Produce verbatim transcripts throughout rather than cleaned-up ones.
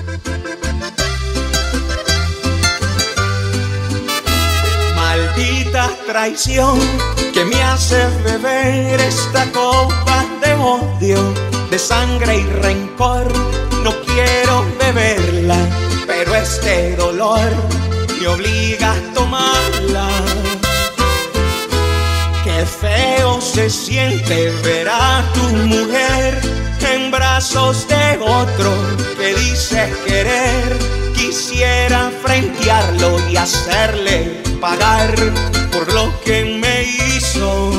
Maldita traición que me hace beber esta copa de odio, de sangre y rencor. No quiero beberla, pero este dolor me obliga a tomarla. Qué feo se siente ver a tu mujer en brazos de otro que dice querer. Quisiera frentearlo y hacerle pagar por lo que me hizo.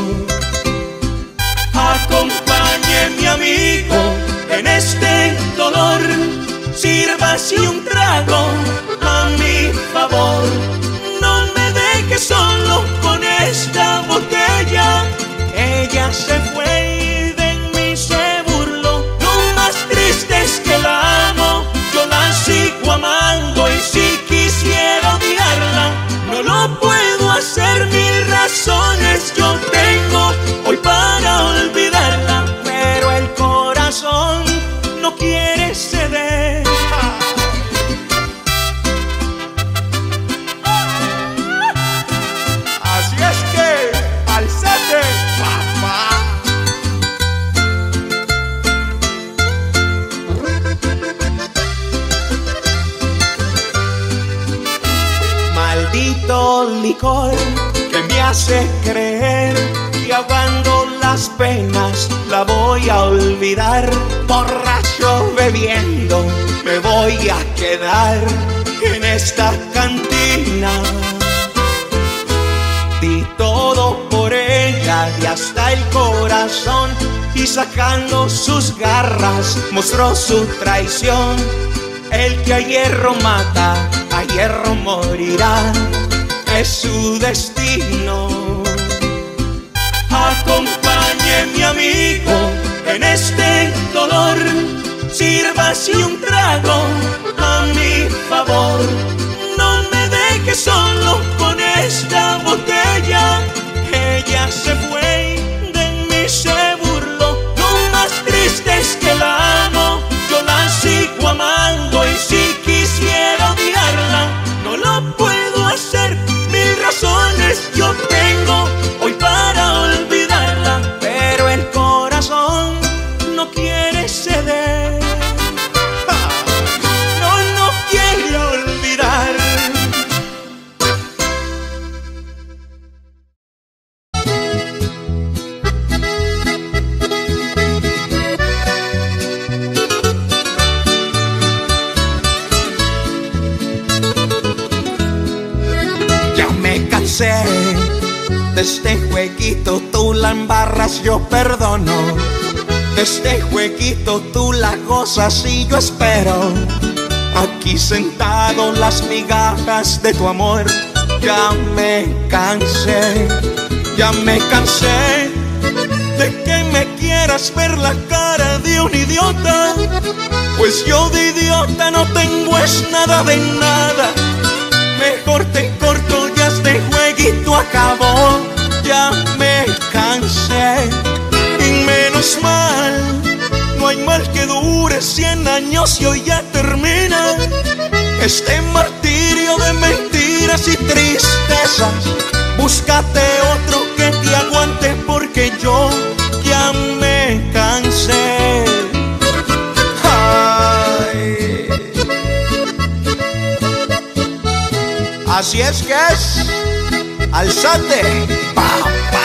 Acompañe mi amigo en este dolor, sírvase un trago a mi favor. No me deje solo con esta botella. Ella se fue y de mí se burló. Lo más triste es que la amo, yo la sigo amando, y si quisiera odiarla no lo puedo hacer. Mil razones yo tengo hoy para olvidarla, pero el corazón no quiere ceder. Así es que alzate, papá. Maldito licor que me hace creer que ahogando las penas la voy a olvidar. Borracho bebiendo me voy a quedar en esta cantina. Di todo por ella y hasta el corazón, y sacando sus garras mostró su traición. El que a hierro mata, a hierro morirá, es su destino. Acompañe mi amigo en este dolor, sírvase un trago a mi favor. No me deje solo con esta botella. Ella se fue y de mí se burló. Lo más triste es que la amo, yo la sigo amando, y si quisiera odiarla no lo puedo hacer. Mil razones yo tengo hoy para olvidarla, pero el corazón no quiere ceder. No, no quiere olvidar. Ya me cansé de este jueguito, tú la embarras, yo perdono. De este jueguito tú la gozas y yo espero. Aquí sentado las migajas de tu amor. Ya me cansé, ya me cansé de que me quieras ver la cara de un idiota. Pues yo de idiota no tengo es nada de nada. Mejor te corto, ya este jueguito acabó. Ya me cansé y menos mal, no hay mal que dure cien años y hoy ya termina este martirio de mentiras y tristezas. Búscate otro que te aguante porque yo ya me cansé. Ay. Así es que es, alzate, papá.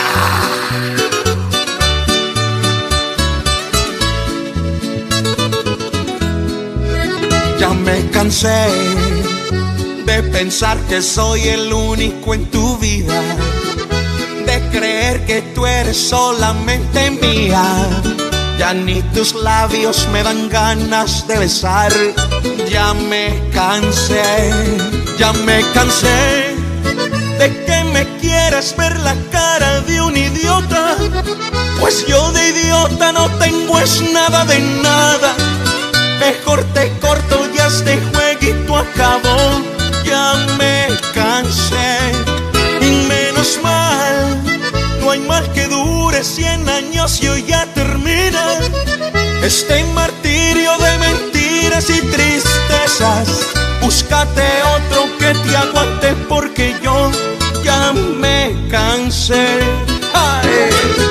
Ya me cansé de pensar que soy el único en tu vida, de creer que tú eres solamente mía. Ya ni tus labios me dan ganas de besar. Ya me cansé, ya me cansé de que me quieras ver la cara de un idiota. Pues yo de idiota no tengo es nada de nada. Mejor te corto, ya este jueguito acabó. Ya me cansé y menos mal, no hay mal que dure cien años y hoy ya termina este martirio de mentiras y tristezas. tristezas. Búscate otro que te aguante porque yo ya me cansé. ¡Ay!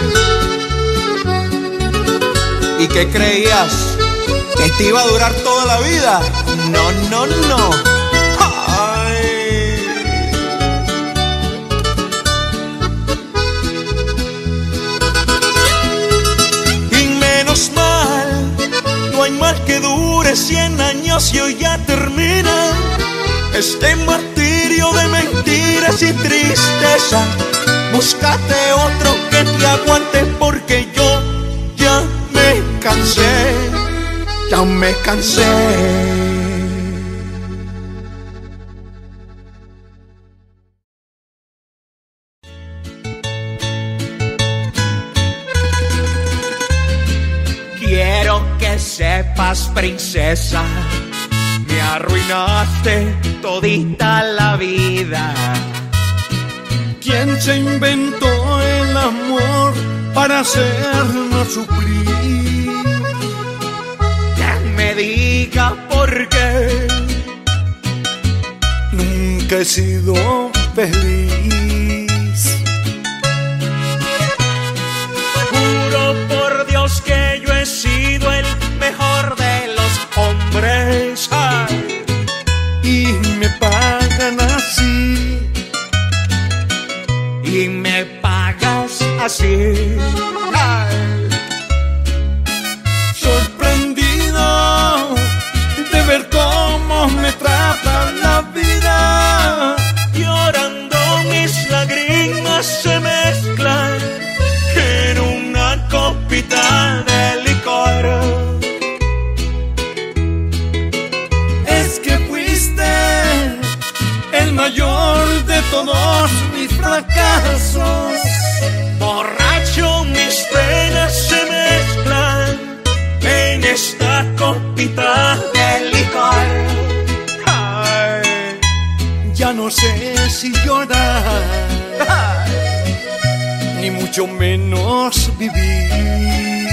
¿Y qué creías? ¿Que te iba a durar toda la vida? No, no, no. ¡Ay! Y menos mal, no hay mal que dure cien años y hoy ya termina este martirio de mentiras y tristeza. Búscate otro que te aguante porque yo ya me cansé, ya me cansé. Quiero que sepas, princesa, me arruinaste todita la vida. ¿Quién se inventó el amor para hacernos sufrir? Que me diga por qué nunca he sido feliz. Juro por Dios que yo he sido el mejor de los hombres. Ay. Y me pagan así. Y me pagas así. Ay. Sorprendido de ver cómo me trata la vida. Llorando mis lágrimas se mezclan en una copita de licor. Es que fuiste el mayor de todos mis fracasos. Borracho mis penas se mezclan en esta copita de licor. Ay. Ya no sé si llorar, ay, ni mucho menos vivir.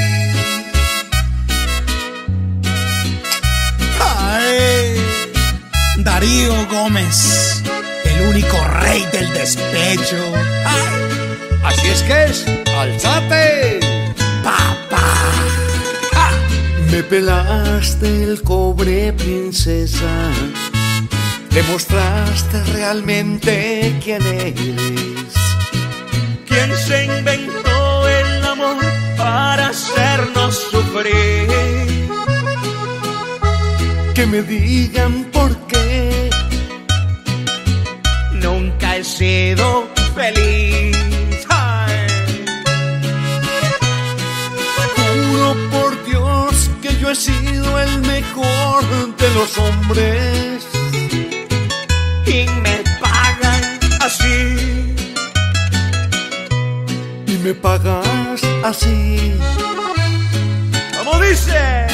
Ay. Darío Gómez, el único rey del despecho. Ay. Así es que es, alzate, Papá. ¡Ja! Me pelaste el cobre, princesa. Demostraste realmente quién eres. ¿Quién se inventó el amor para hacernos sufrir? Que me digan por qué nunca he sido feliz. Ay. Juro por Dios que yo he sido el mejor de los hombres. Y me pagan así. Y me pagas así. ¿Cómo dice?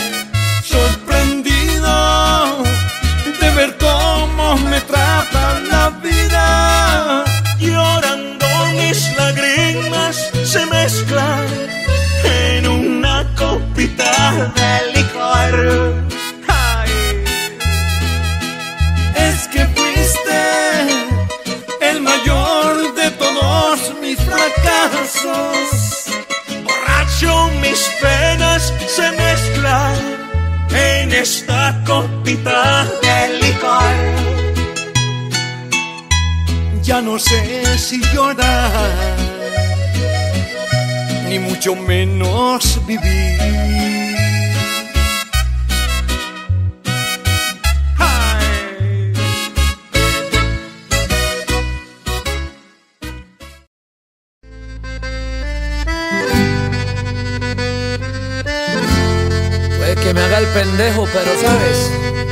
Sorprendido de ver cómo me trata la vida. Llorando mis lágrimas se mezclan en una copita de licor. Ay. Es que fuiste el mayor de todos mis fracasos. Borracho mis penas se mezclan en esta copita de licor. Ya no sé si llorar, ni mucho menos vivir. Ay. Puede que me haga el pendejo, pero sabes,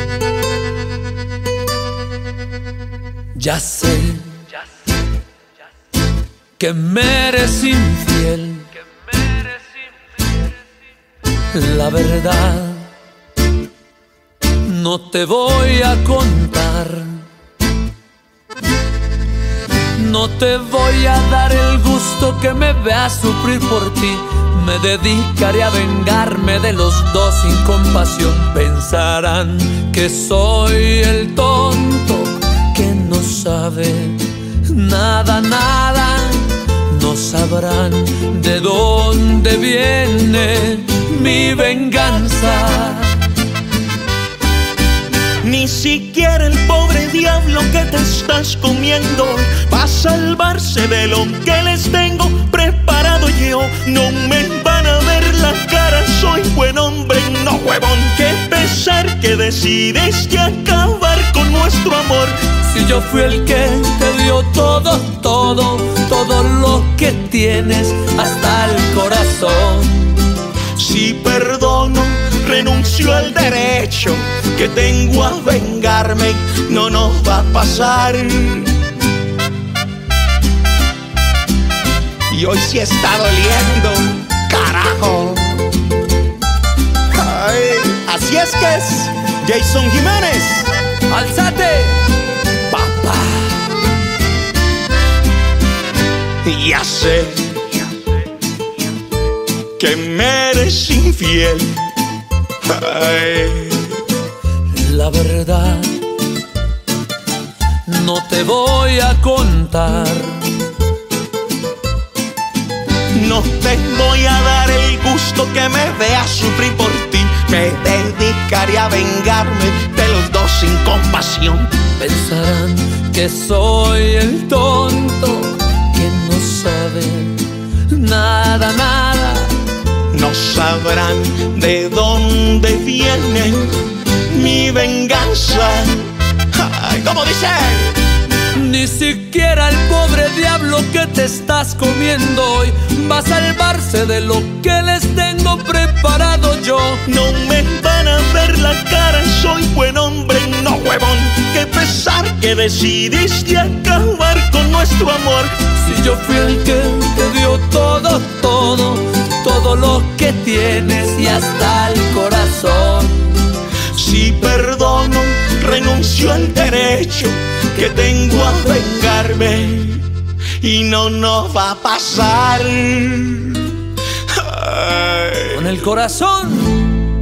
ya sé que me eres infiel. La verdad no te voy a contar, no te voy a dar el gusto que me veas sufrir por ti. me dedicaré a vengarme de los dos sin compasión. Pensarán que soy el tonto que no sabe nada, nada. No sabrán de dónde viene mi venganza. Ni siquiera el pobre diablo que te estás comiendo va a salvarse de lo que les tengo preparado yo. No me van a ver la cara, soy buen hombre, no huevón. Qué pesar que decidiste acabar con nuestro amor. Si yo fui el que te dio todo, todo, todo lo que tienes, hasta el corazón. Si perdono, renuncio al derecho que tengo a vengarme, no nos va a pasar. Y hoy sí está doliendo, carajo. Ay, así es que es, Jason Jiménez. ¡Alzate! Papá. Ya sé que me eres infiel. Ay. La verdad no te voy a contar. No te voy a dar el gusto que me veas sufrir por ti. Me dedicaré a vengarme de los dos sin compasión. Pensarán que soy el tonto que no sabe nada, nada. No sabrán de dónde viene mi venganza. Ay, ¿cómo dice? Ni siquiera el pobre diablo que te estás comiendo hoy va a salvarse de lo que les tengo preparado yo. No me van a ver la cara, soy buen hombre, no huevón. Qué pesar que decidiste acabar con nuestro amor. Si yo fui el que te dio todo, todo, todo lo que tienes y hasta el corazón. Si perdono, renuncio al derecho que tengo a vengarme y no nos va a pasar. Ay. Con el corazón.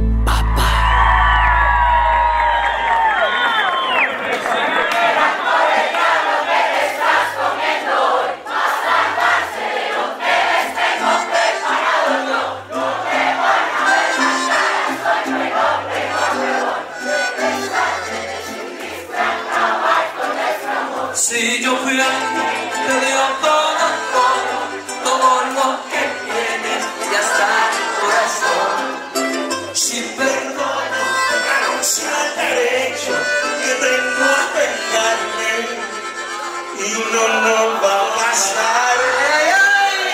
Si yo fui el que te dio todo, todo, todo lo que tienes y hasta el corazón. Si perdono, renuncio al derecho que tengo a vengarme y no nos va a pasar. ¡Ay, ay!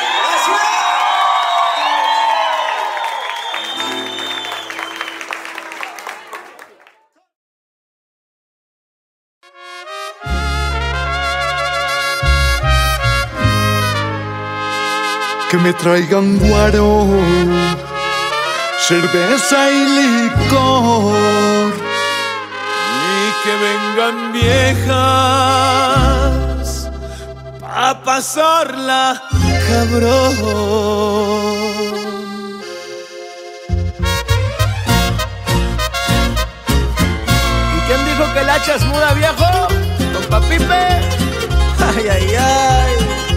Que me traigan guaro, cerveza y licor, y que vengan viejas a pasarla, cabrón. ¿Y quién dijo que el hacha es muda, viejo? ¿Don Papipe? Ay, ay, ay.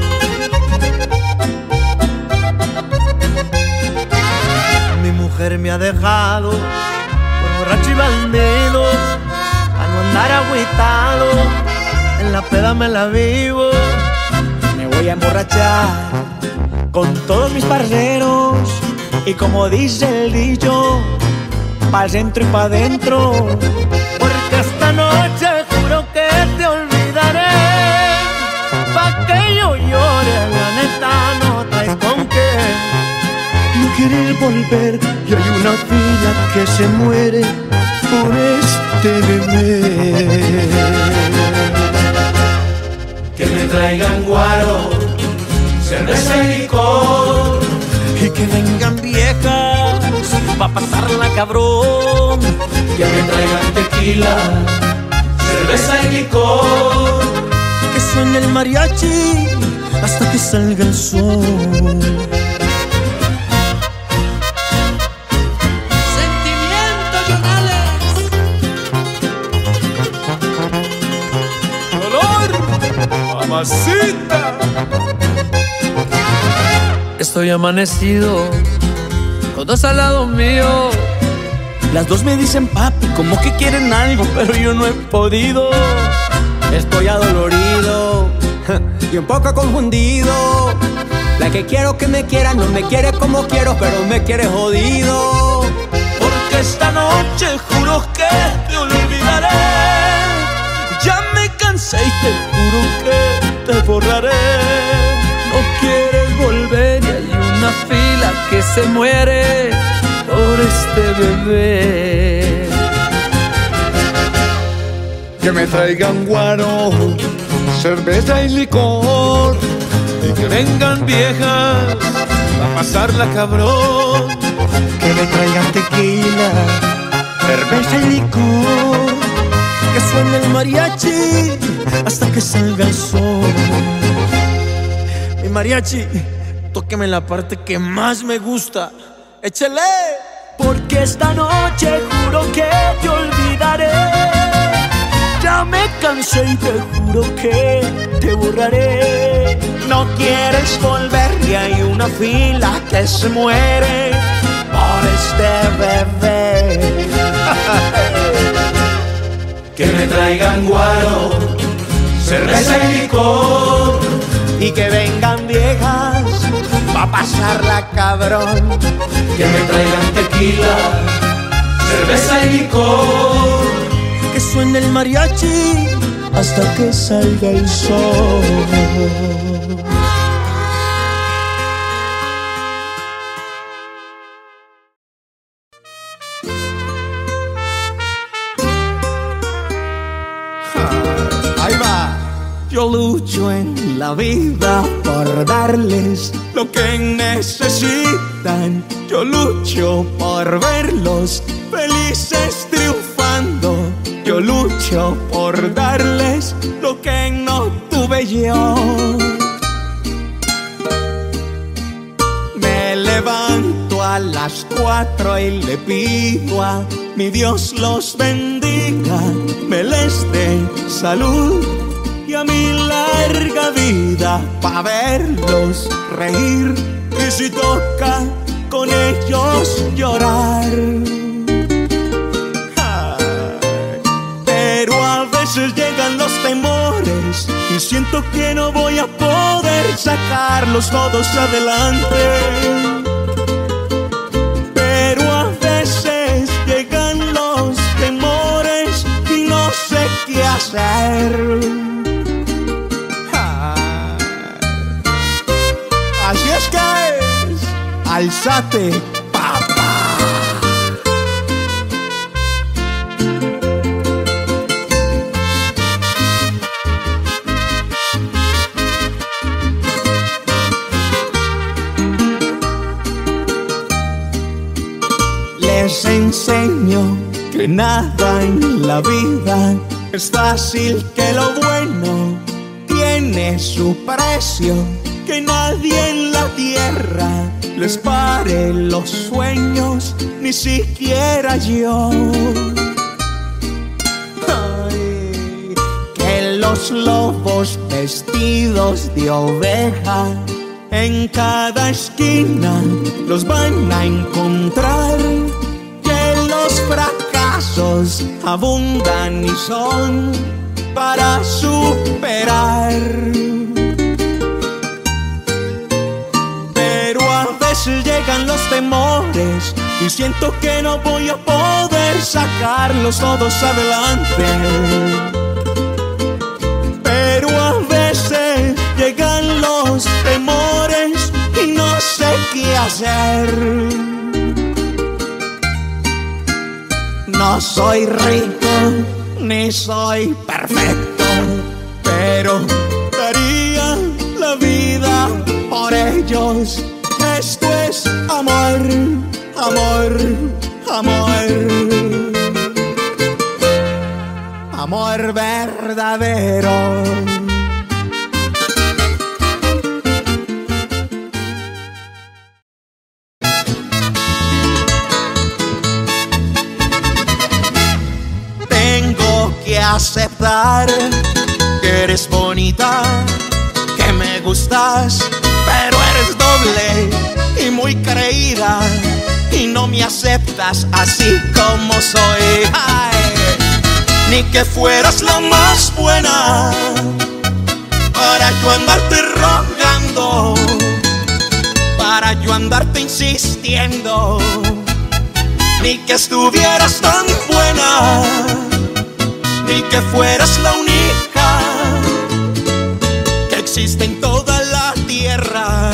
Mi mujer me ha dejado por borracho y bandido, a no andar agüitado, en la peda me la vivo. Me voy a emborrachar con todos mis parceros y como dice el dicho, pa'l centro y pa' dentro. Porque esta noche juro que te olvidaré, pa' que yo llore, la neta no traes con qué. No quiere volver y hay una fila que se muere por este bebé. Que me traigan guaro, cerveza y licor, y que vengan viejas pa' pasarla, cabrón. Que me traigan tequila, cerveza y licor, que suene el mariachi hasta que salga el sol. mamacita. Estoy amanecido, todos al lado mío. Las dos me dicen papi, como que quieren algo, pero yo no he podido. Estoy adolorido y un poco confundido. La que quiero que me quiera no me quiere como quiero, pero me quiere jodido. Porque esta noche juro que te olvidaré. Ya me cansé y te juro que te borraré. No quieres volver y hay una fila que se muere por este bebé. Que me traigan guaro, cerveza y licor, y que vengan viejas a pasarla cabrón. Que me traigan tequila, cerveza y licor, que suene el mariachi hasta que salga el sol. Mi mariachi, tóqueme la parte que más me gusta. ¡Échale! Porque esta noche juro que te olvidaré. Ya me cansé y te juro que te borraré. No quieres volver y hay una fila que se muere por este bebé. Que me traigan guaro, cerveza y licor, y que vengan viejas pa' pasarla cabrón. que me traigan tequila, cerveza y licor, Que suene el mariachi hasta que salga el sol. Ahí va. Yo lucho en la vida por darles lo que necesitan. Yo lucho por verlos felices triunfando. Yo lucho por darles lo que no tuve yo. Me levanto a las cuatro y le pido a mi Dios los bendiga, me les dé salud y a mi larga vida pa' verlos reír y si toca con ellos llorar. Ay, pero a veces llegan los temores y siento que no voy a poder sacarlos todos adelante. Pero a veces llegan los temores y no sé qué hacer. Así es que es, alzate, papá. Les enseño que nada en la vida es fácil, que lo bueno tiene su precio, que nadie en la tierra les pare los sueños, ni siquiera yo. Ay, que los lobos vestidos de oveja en cada esquina los van a encontrar, que los fracasos abundan y son para superar. Llegan los temores y siento que no voy a poder sacarlos todos adelante. Pero a veces llegan los temores y no sé qué hacer. No soy rico ni soy perfecto, pero daría la vida por ellos. Esto es amor, amor, amor, amor verdadero. Tengo que aceptar que eres bonita, que me gustas, pero eres doble y muy creída y no me aceptas así como soy. Ay, ni que fueras la más buena para yo andarte rogando, para yo andarte insistiendo, ni que estuvieras tan buena, ni que fueras la única que existe en toda la tierra.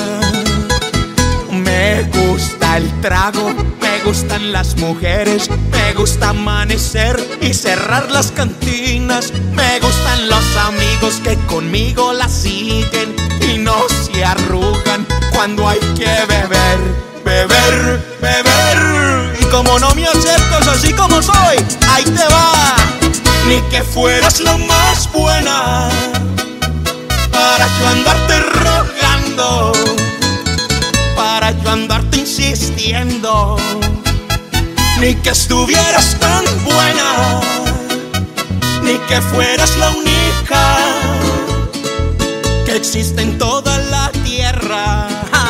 Me gusta el trago, me gustan las mujeres, me gusta amanecer y cerrar las cantinas, me gustan los amigos que conmigo la siguen y no se arrugan cuando hay que beber, beber, beber. Y como no me aceptas así como soy, ahí te va. Ni que fueras la más buena para yo andarte rogando, para yo andarte insistiendo, ni que estuvieras tan buena, ni que fueras la única que existe en toda la tierra.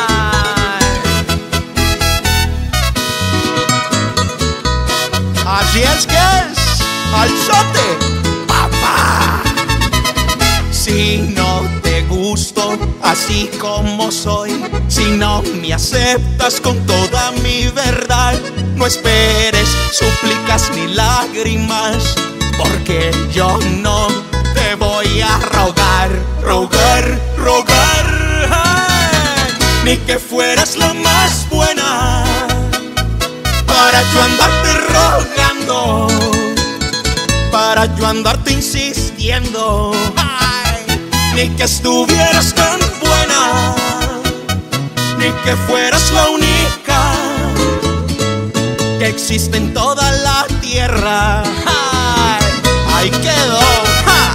Así es que es, alzate, papá. Si no te gusto así como soy, si no me aceptas con toda mi verdad, no esperes súplicas ni lágrimas, porque yo no te voy a rogar, rogar, rogar. Ay, ni que fueras la más buena para yo andarte rogando, para yo andarte insistiendo. Ay, ni que estuvieras tan buena, ni que fueras la única que existe en toda la tierra. Ay, ahí quedó. ¡Ja!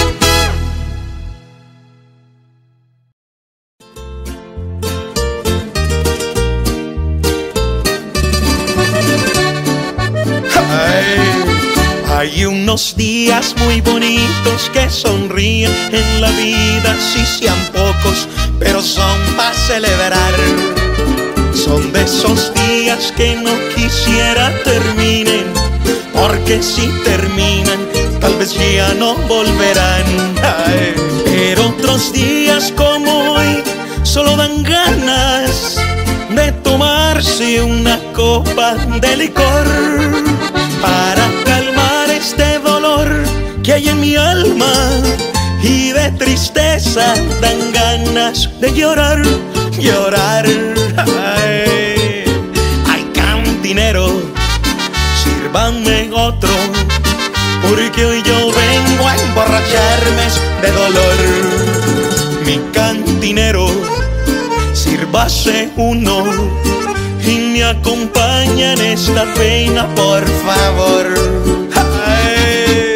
Hay unos días muy bonitos que sonríen en la vida, si sean pocos, pero son para celebrar. Son de esos días que no quisiera terminen, porque si terminan, tal vez ya no volverán. Ay, pero otros días como hoy, solo dan ganas de tomarse una copa de licor para calmar este dolor que hay en mi alma, y de tristeza dan ganas de llorar, llorar. Ay, ay, cantinero, sírvanme otro, porque hoy yo vengo a emborracharme de dolor. Mi cantinero, sírvase uno y me acompaña en esta pena, por favor. Ay.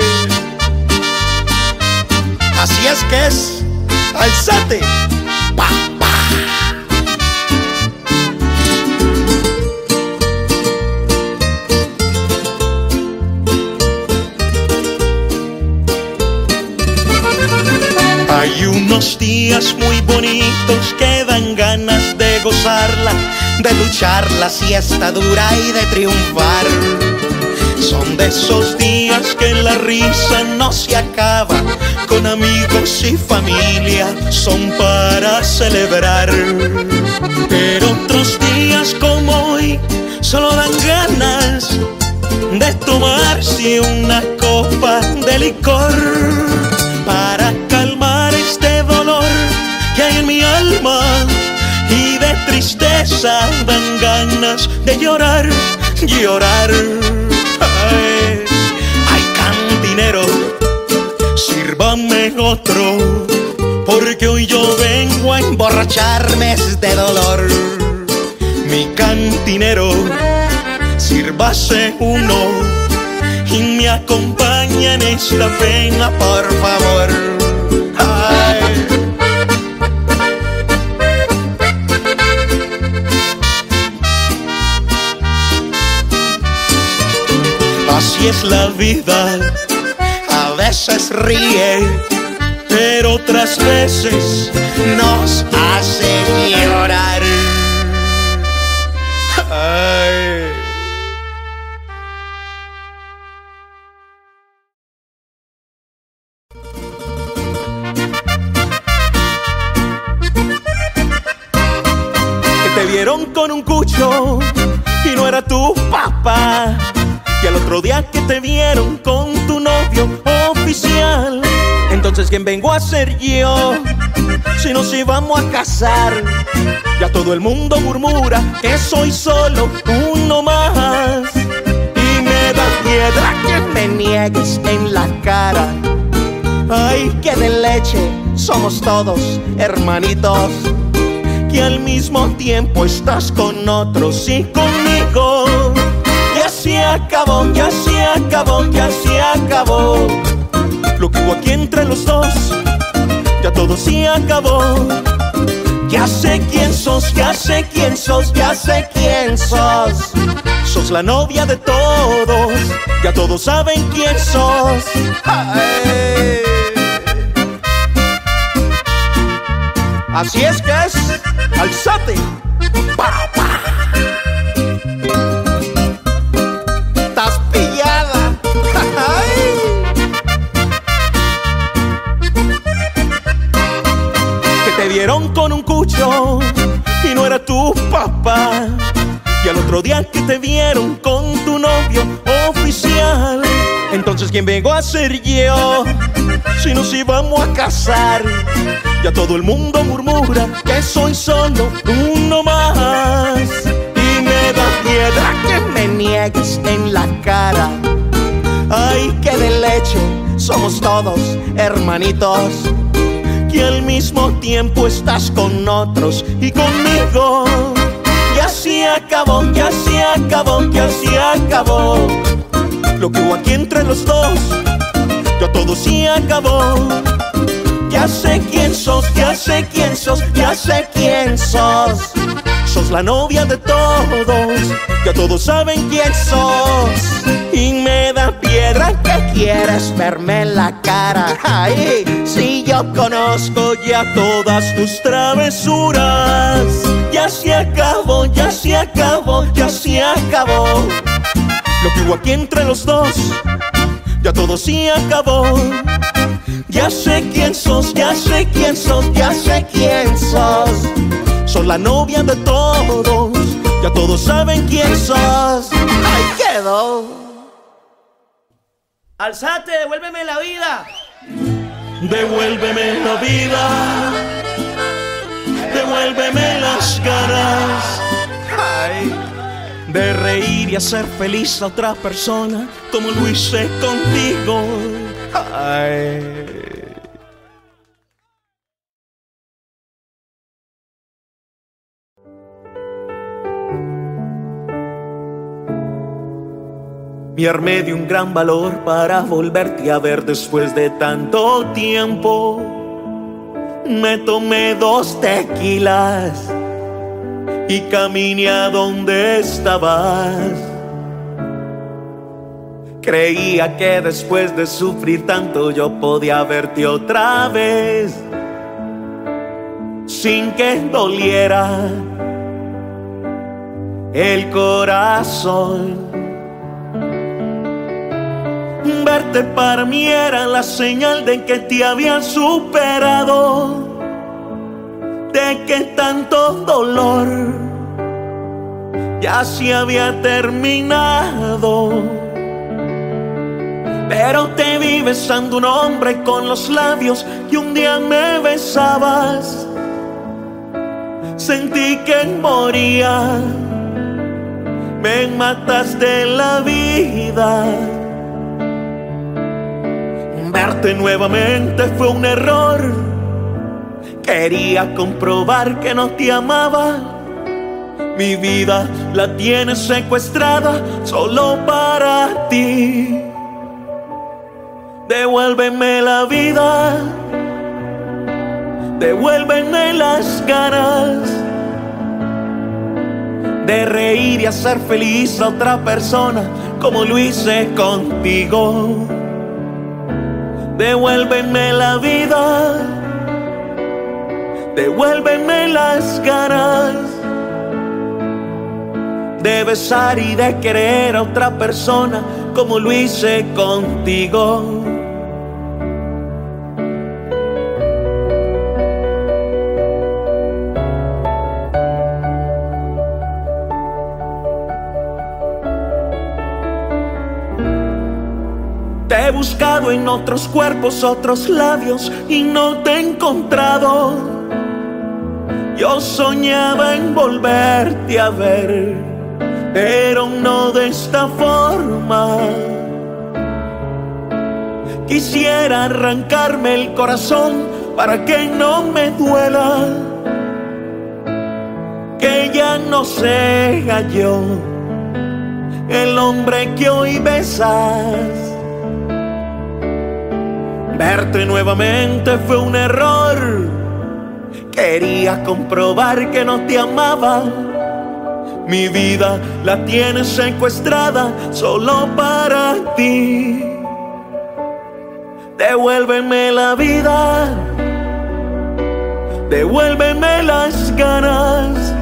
Así es que es, alzate, pa, pa. Hay unos días muy bonitos que dan ganas de gozarla, de luchar la siesta dura y de triunfar. Son de esos días que la risa no se acaba, con amigos y familia son para celebrar. Pero otros días como hoy solo dan ganas de tomarse una copa de licor para calmar este dolor que hay en mi alma, y de tristeza dan ganas de llorar, llorar. Ay, ay, cantinero, sírvame otro, porque hoy yo vengo a emborracharme de dolor. Mi cantinero, sírvase uno y me acompaña en esta pena, por favor. Ay. Así es la vida, a veces ríe pero otras veces nos hace llorar. Ay. Que te vieron con un cucho y no era tu papá, y al otro día que te vieron con tu novio oficial. Entonces, ¿quién vengo a ser yo si nos íbamos a casar? Ya todo el mundo murmura que soy solo uno más, y me da piedra que me niegues en la cara. Ay, que de leche somos todos hermanitos, que al mismo tiempo estás con otros y conmigo. Ya se acabó, ya se acabó, ya se acabó. Lo que hubo aquí entre los dos, ya todo se acabó. Ya sé quién sos, ya sé quién sos, ya sé quién sos. Sos la novia de todos, ya todos saben quién sos. ¡Ay! Así es que es, alzate. ¡Pa, pa! Estás pillada. ¡Ay! Te vieron con un cucho y no era tu papá, y al otro día que te vieron con tu novio oficial. Entonces, ¿quién vengo a ser yo si nos íbamos a casar? Ya todo el mundo murmura que soy solo uno más, y me da piedra que me niegues en la cara. Ay, que de leche somos todos hermanitos, que al mismo tiempo estás con otros y conmigo. Ya se acabó, ya se acabó, ya se acabó. Lo que hubo aquí entre los dos, ya todo se acabó. Ya sé quién sos, ya sé quién sos, ya sé quién sos. Sos la novia de todos, ya todos saben quién sos. Y me da piedra que quieres verme en la cara. Ay, si yo conozco ya todas tus travesuras. Ya se acabó, ya se acabó, ya se acabó. Lo que hubo aquí entre los dos, ya todo se acabó. Ya sé quién sos, ya sé quién sos, ya sé quién sos. Sos la novia de todos, ya todos saben quién sos. Ahí quedó. Alzate, devuélveme la vida. Devuélveme la vida, devuélveme las ganas, ay, de reír y hacer feliz a otra persona como lo hice contigo. Ay. Me armé de un gran valor para volverte a ver después de tanto tiempo. Me tomé dos tequilas y caminé a donde estabas. Creía que después de sufrir tanto yo podía verte otra vez, sin que doliera el corazón. Verte para mí era la señal de que te había superado, de que tanto dolor ya se había terminado. Pero te vi besando un hombre con los labios y un día me besabas. Sentí que moría, me mataste la vida. Verte nuevamente fue un error. Quería comprobar que no te amaba. Mi vida la tienes secuestrada solo para ti. Devuélveme la vida, devuélveme las ganas de reír y hacer feliz a otra persona como lo hice contigo. Devuélveme la vida, devuélveme las ganas de besar y de querer a otra persona como lo hice contigo. Te he buscado en otros cuerpos, otros labios y no te he encontrado. Yo soñaba en volverte a ver, pero no de esta forma. Quisiera arrancarme el corazón para que no me duela, que ya no sea yo el hombre que hoy besas. Verte nuevamente fue un error. Quería comprobar que no te amaba. Mi vida la tienes secuestrada solo para ti. Devuélveme la vida, devuélveme las ganas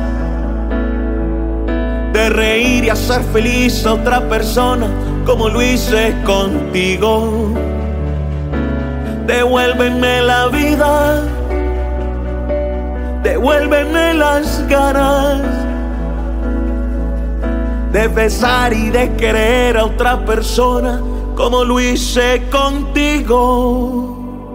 de reír y hacer feliz a otra persona como lo hice contigo. Devuélveme la vida, devuélveme las ganas de besar y de querer a otra persona como lo hice contigo.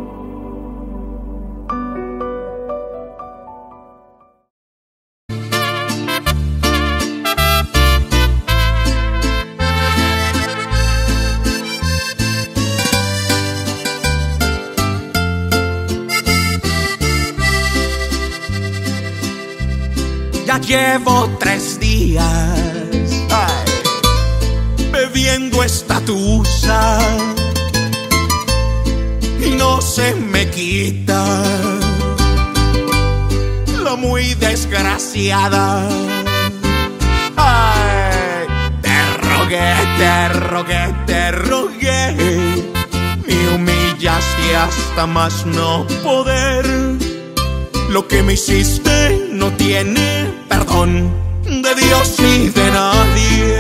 Ya llevo tres días ay, bebiendo esta tusa y no se me quita la muy desgraciada. Ay, te rogué, te rogué, te rogué, me humillaste hasta más no poder. Lo que me hiciste no tiene perdón de Dios ni de nadie.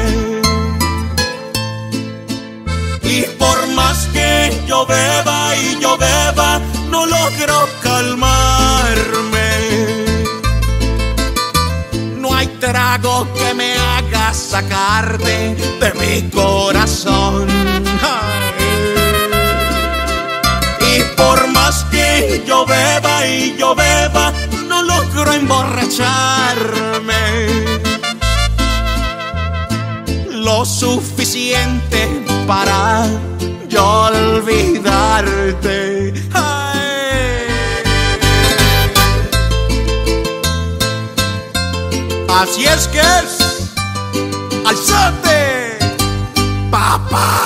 Y por más que yo beba y yo beba, no logro calmarme. No hay trago que me haga sacarte de mi corazón. Y por más que yo beba y yo beba, no logro emborracharme lo suficiente para yo olvidarte. Ay. Así es que es, alzate, papá.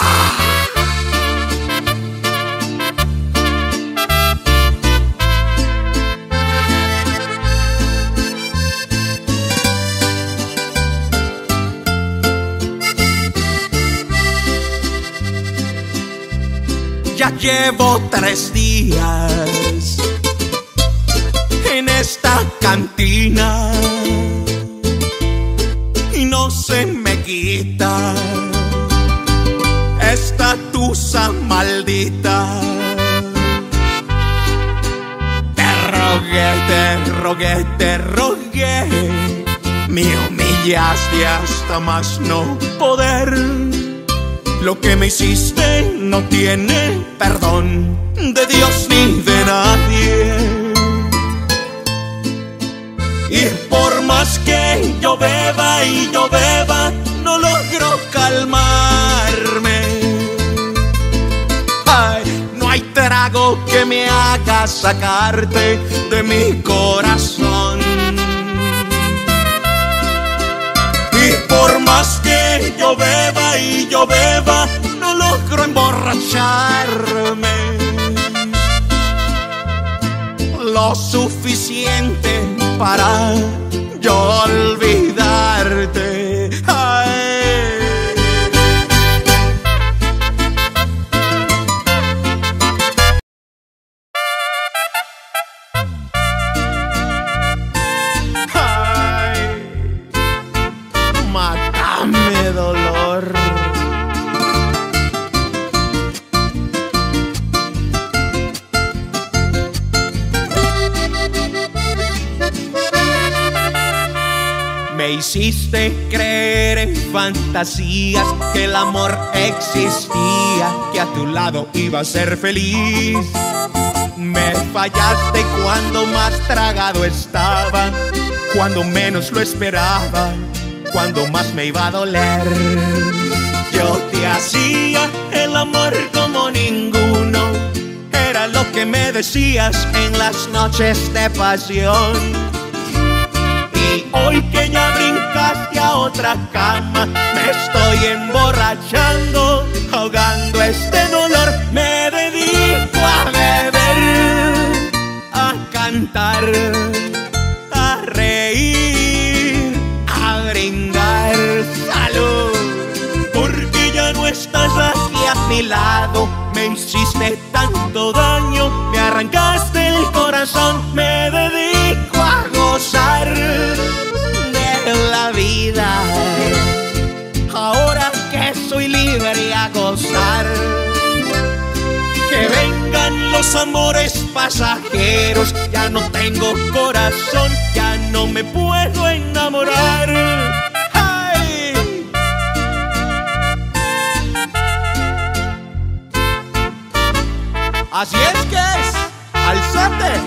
Ya llevo tres días en esta cantina y no se me quita esta tusa maldita. Te rogué, te rogué, te rogué, me humillaste hasta más no poder. Lo que me hiciste no tiene perdón de Dios ni de nadie. Y por más que yo beba y yo beba, no logro calmarme. Ay, no hay trago que me haga sacarte de mi corazón. Y por más que yo beba y yo beba, no logro emborracharme lo suficiente para yo olvidarte. Ay. hiciste creer en fantasías que el amor existía, que a tu lado iba a ser feliz. Me fallaste cuando más tragado estaba, cuando menos lo esperaba, cuando más me iba a doler. Yo te hacía el amor como ninguno, era lo que me decías en las noches de pasión. Y hoy que ya brincaste a otra cama, me estoy emborrachando, ahogando este dolor. Me dedico a beber, a cantar, a reír, a brindar salud, porque ya no estás aquí a mi lado. Me hiciste tanto daño, me arrancaste el corazón. Me dedico a gozar de la vida, ahora que soy libre, a gozar. Que vengan los amores pasajeros, ya no tengo corazón, ya no me puedo enamorar. ¡Ay! Así es que es, alzate.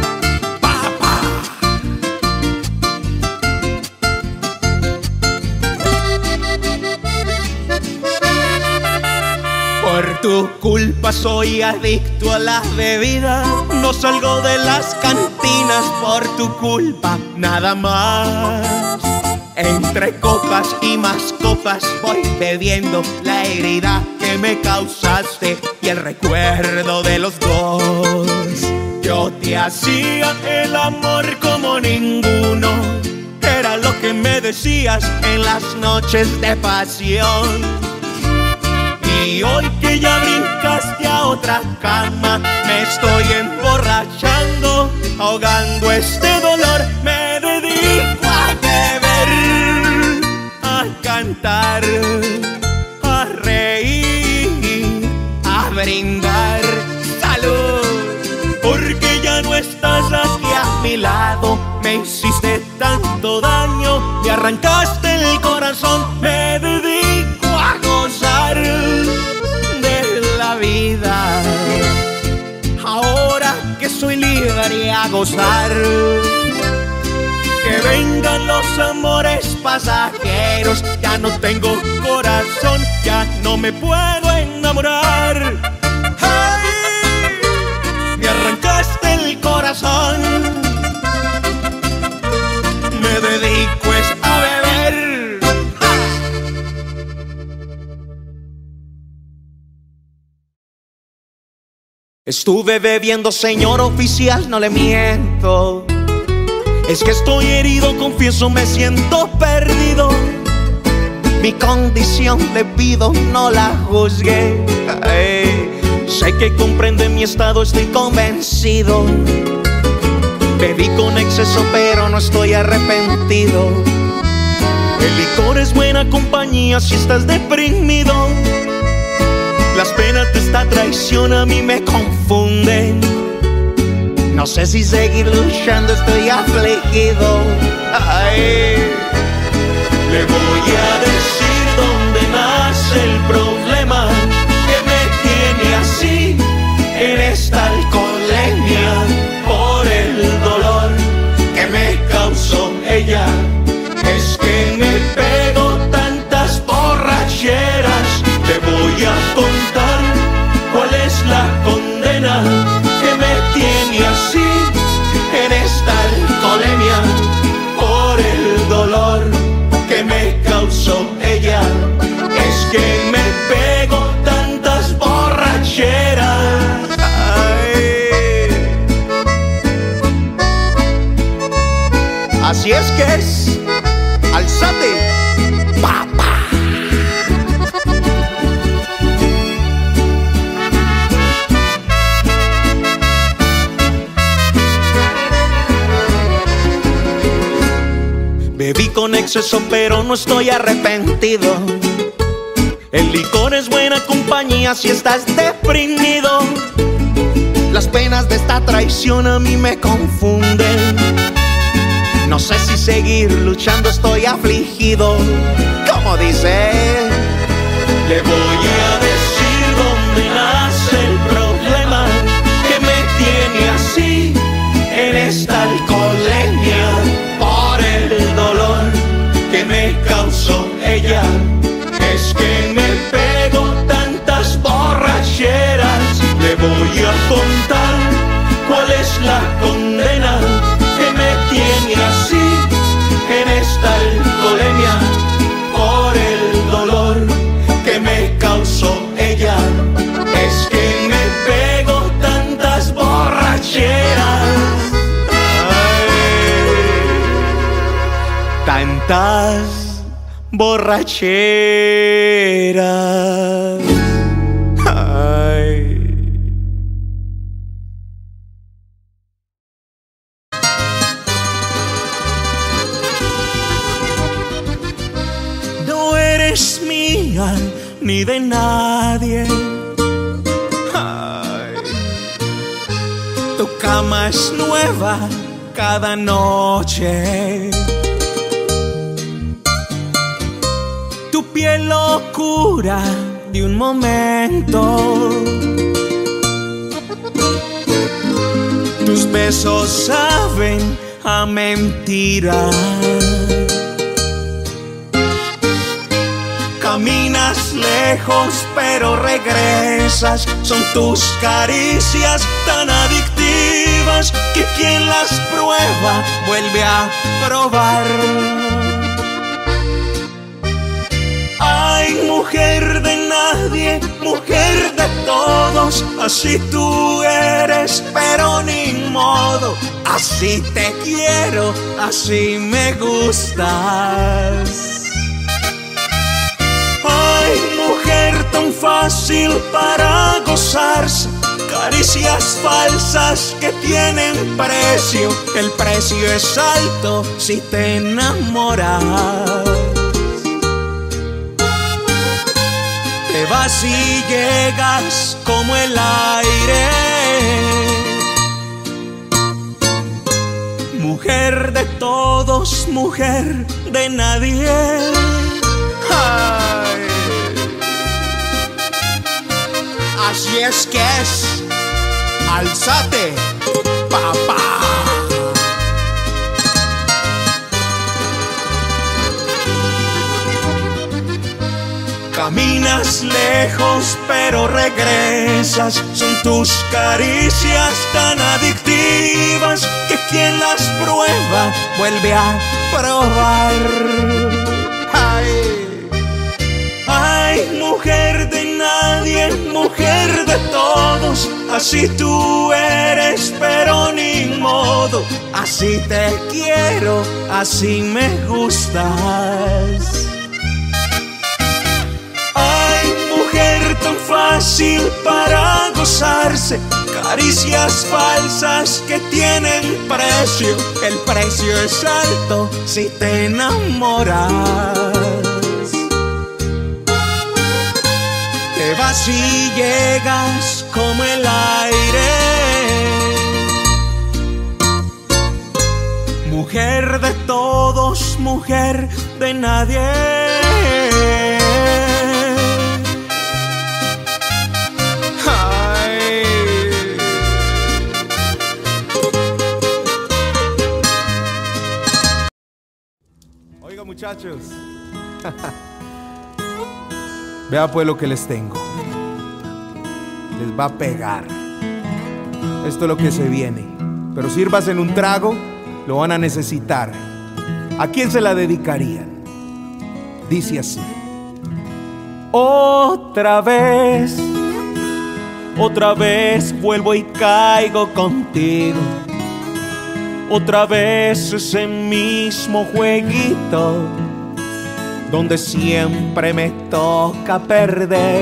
Por tu culpa soy adicto a la bebida, no salgo de las cantinas por tu culpa, nada más. Entre copas y más copas voy bebiendo la herida que me causaste y el recuerdo de los dos. Yo te hacía el amor como ninguno, era lo que me decías en las noches de pasión. Y hoy que ya brincaste a otra cama, me estoy emborrachando, ahogando este dolor. Me dedico a beber, a cantar, a reír, a brindar salud, porque ya no estás aquí a mi lado. Me hiciste tanto daño, me arrancaste el corazón. Me dedico a gozar de la vida, ahora que soy libre, a gozar. Que vengan los amores pasajeros, ya no tengo corazón, ya no me puedo enamorar. ¡Ay! Me arrancaste el corazón, me dedico es a beber. Estuve bebiendo, señor oficial, no le miento. Es que estoy herido, confieso, me siento perdido. Mi condición le pido, no la juzgue. Ay, sé que comprende mi estado, estoy convencido. Bebí con exceso, pero no estoy arrepentido. El licor es buena compañía si estás deprimido. Las penas de esta traición a mí me confunden. No sé si seguir luchando, estoy afligido. Ay. Le voy a decir dónde nace el problema que me tiene así, en esta alcoholemia, por el dolor que me causó ella. Es que me pego tantas borracheras. Te voy a contar cuál es la condena que me tiene así, en esta alcoholemia, por el dolor que me causó ella. Es que me pego tantas borracheras. Ay. Así es que es, alzate, papá. Bebí con exceso, pero no estoy arrepentido. El licor es buena compañía si estás deprimido. Las penas de esta traición a mí me confunden. No sé si seguir luchando, estoy afligido. Como dice, le voy a decir dónde nace el problema que me tiene así en esta alcoholemia, por el dolor que me causó ella. Es que me pego tantas borracheras. Le voy a contar cuál es la condena que me tiene así en esta alcoholemia, por el dolor que me causó ella. Es que me pego tantas borracheras. Ay, tantas borracheras. Ay. No eres mía ni de nadie. Ay. Tu cama es nueva cada noche. Tu piel locura de un momento. Tus besos saben a mentira. Caminas lejos pero regresas. Son tus caricias tan adictivas que quien las prueba vuelve a probar. Ay, mujer de nadie, mujer de todos, así tú eres, pero ni modo. Así te quiero, así me gustas. Ay, mujer tan fácil para gozarse, caricias falsas que tienen precio. El precio es alto si te enamoras. Te vas y llegas como el aire. Mujer de todos, mujer de nadie. Ay. Así es que es. Alzate, papá. Caminas lejos pero regresas. Son tus caricias tan adictivas que quien las prueba vuelve a probar. Ay, ay, mujer de nadie, mujer de todos, así tú eres, pero ni modo. Así te quiero, así me gustas. Tan fácil para gozarse, caricias falsas que tienen precio. El precio es alto si te enamoras. Te vas y llegas como el aire. Mujer de todos, mujer de nadie. Muchachos, vea pues lo que les tengo. Les va a pegar. Esto es lo que se viene. Pero sírvase en un trago, lo van a necesitar. ¿A quién se la dedicarían? Dice así. Otra vez, otra vez vuelvo y caigo contigo. Otra vez ese mismo jueguito donde siempre me toca perder.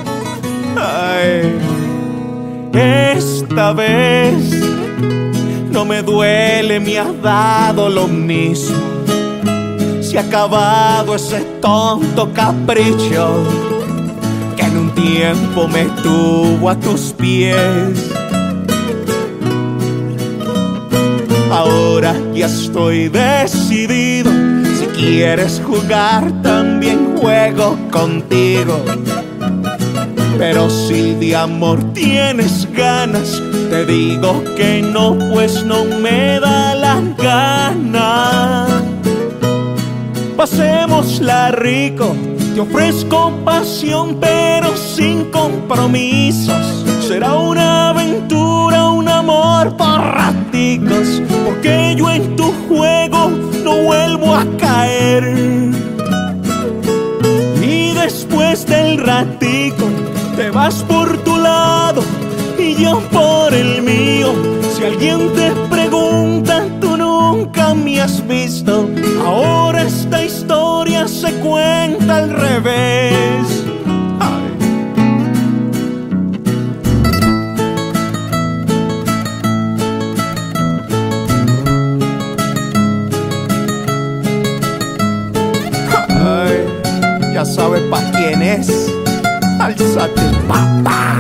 Ay, esta vez no me duele, me has dado lo mismo. Se ha acabado ese tonto capricho que en un tiempo me tuvo a tus pies. Ahora ya estoy decidido. Si quieres jugar también juego contigo. Pero si de amor tienes ganas, te digo que no, pues no me da la gana. Pasémosla rico, te ofrezco pasión pero sin compromisos. Será una aventura, un amor por raticos, porque yo en tu juego no vuelvo a caer. Y después del ratico te vas por tu lado y yo por el mío. Si alguien te pregunta, tú nunca me has visto. Ahora esta historia se cuenta al revés. Ay. Ay, ya sabe pa' quién es. Alzate, papá.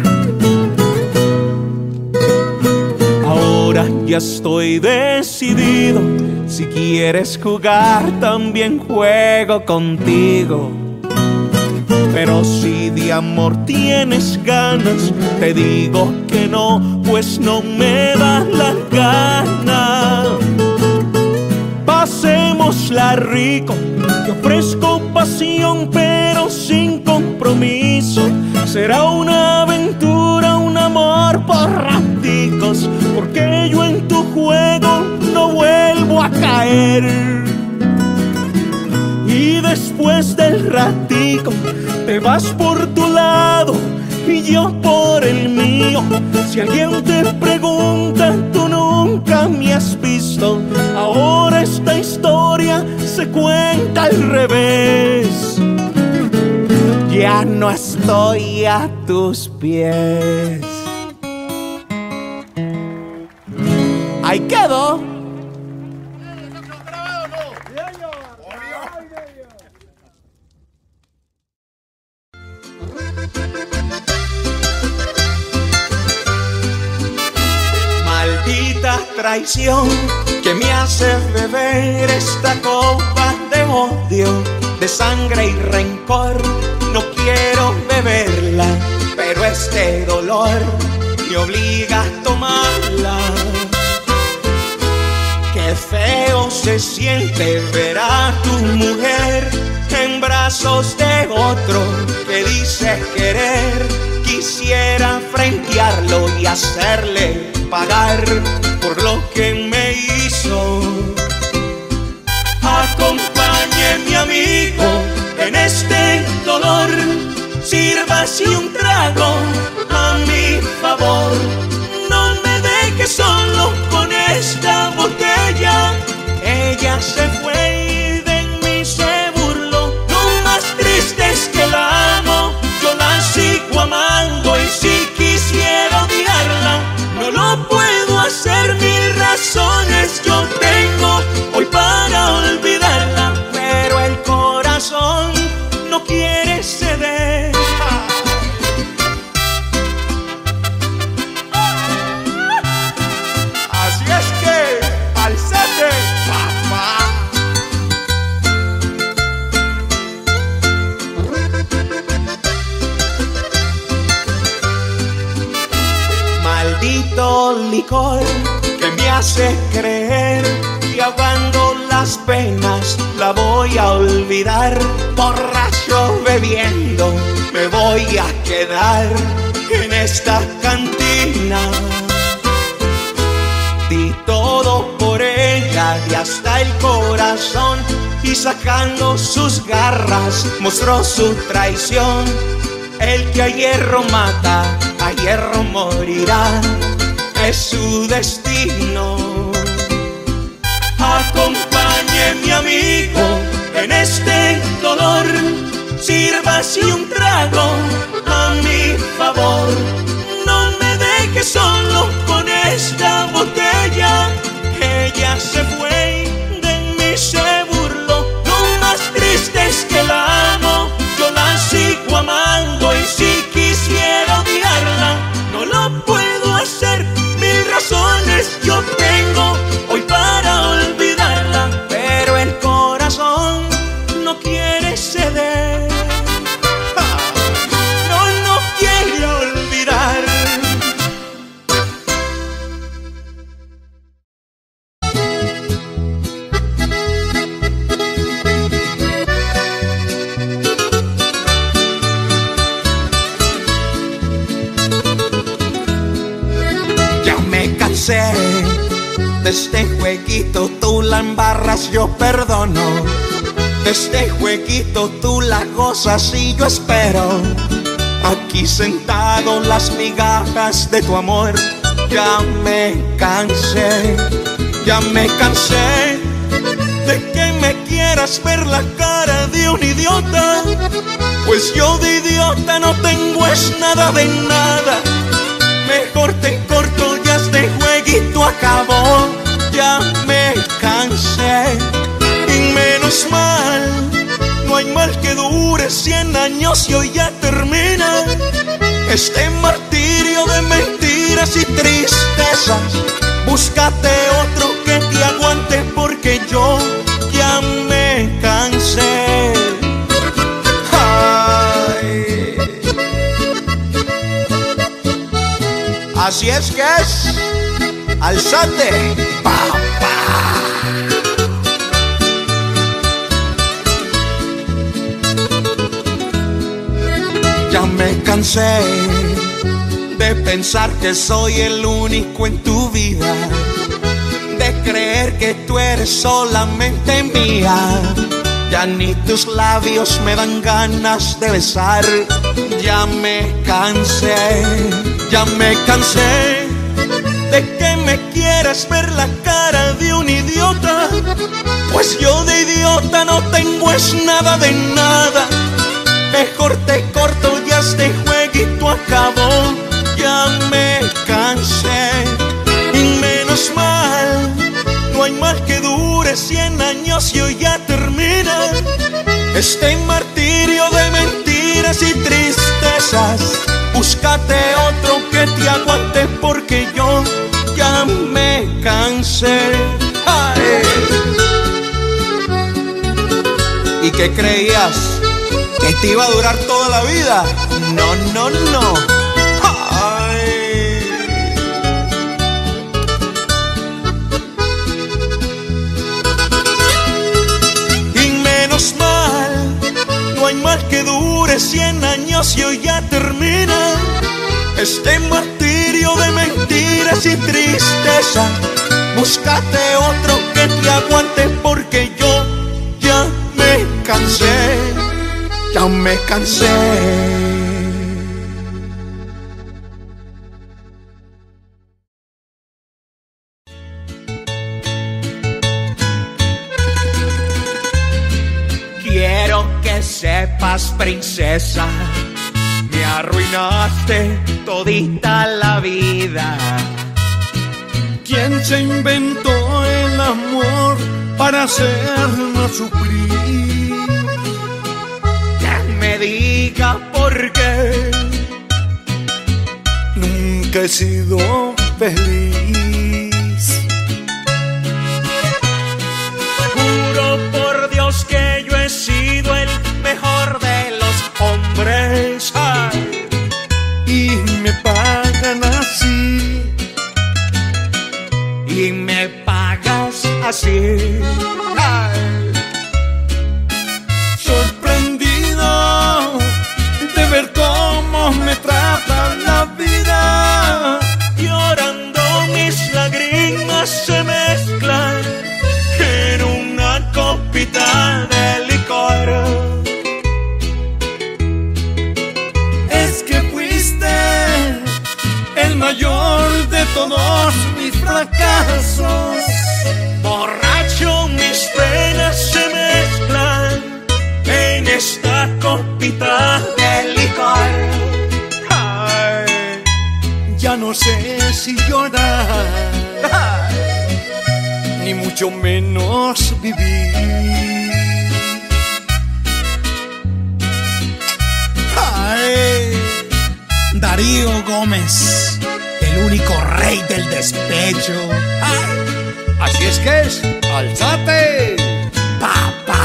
Ahora ya estoy decidido. Si quieres jugar también juego contigo. Pero si de amor tienes ganas, te digo que no, pues no me da la gana. Pasémosla rico, te ofrezco pasión pero sin compromiso. Será una aventura, un amor por raticos, porque yo en tu juego no vuelvo a caer. Y después del ratico te vas por tu lado y yo por el mío. Si alguien te pregunta, tú nunca me has visto. Ahora esta historia se cuenta al revés. Ya no estoy a tus pies. Ahí quedó. Maldita traición que me hace beber esta copa de odio, de sangre y rencor. No quiero beberla, pero este dolor me obliga a tomarla. Qué feo se siente ver a tu mujer en brazos de otro que dice querer. Quisiera frentearlo y hacerle pagar por lo que me hizo. Acompañe mi amigo en este dolor, sírvase un trago a mi favor. No me deje solo con esta botella. Ella se fue y de mí se burló. Lo más triste es que la amo, yo la sigo amando, y si quisiera odiarla, no lo puedo hacer. Mil razones yo tengo hoy para olvidarla, pero el corazón no quiere ceder. Así es que, alzate, papá. Maldito licor que me hace creer que ahogando las penas la voy a olvidar. Borracho bebiendo me voy a quedar en esta cantina. Di todo por ella y hasta el corazón, y sacando sus garras mostró su traición. El que a hierro mata, a hierro morirá, es su destino. Acompañe mi amigo en este dolor, sírvase un trago a mi favor. No me deje solo con esta botella. Ella se fue, de mí se burló. Lo más triste es que la amo, yo la sigo amando, y si quisiera odiarla, no lo puedo hacer. Mil razones yo tengo cansé de este jueguito, tú la embarras, yo perdono. De este jueguito tú la gozas y yo espero. Aquí sentado las migajas de tu amor. Ya me cansé, ya me cansé de que me quieras ver la cara de un idiota. Pues yo de idiota no tengo es nada de nada. Mejor te corto, ya este jueguito acabó. Ya me cansé y menos mal. No hay mal que dure cien años y hoy ya termina este martirio de mentiras y tristezas. Búscate otro que te aguante porque yo ya me cansé. Ay. Así es que es, alzate, papá. Ya me cansé de pensar que soy el único en tu vida, de creer que tú eres solamente mía. Ya ni tus labios me dan ganas de besar. Ya me cansé, ya me cansé de que me quieras ver la cara de un idiota. Pues yo de idiota no tengo es nada de nada. Mejor te corto, ya este jueguito acabó. Ya me cansé y menos mal. No hay mal que dure cien años y hoy ya termina este martirio de mentiras y tristezas. Búscate otro que te aguante porque yo ya me cansé. Ay. ¿Y qué creías? ¿Que te iba a durar toda la vida? No, no, no. Ay. Y menos mal, no hay mal que dure cien años y hoy ya termina este martirio de mentiras y tristeza. Búscate otro que te aguante porque yo ya me cansé. Ya me cansé. Quiero que sepas, princesa, me arruinaste todita la vida. ¿Quién se inventó el amor para hacernos sufrir? Me diga por qué nunca he sido feliz. Juro por Dios que yo he sido el mejor de los hombres. Ay. Y me pagan así. Y me pagas así. Ay. De ver cómo me trata la vida. Llorando mis lágrimas se mezclan en una copita de licor. Es que fuiste el mayor de todos mis fracasos. Borracho mis penas se mezclan en esta copita de licor. Ay, ya no sé si llorar, ay, ni mucho menos vivir. Ay, Darío Gómez, el único rey del despecho. Ay, así es que es, alzate, papá.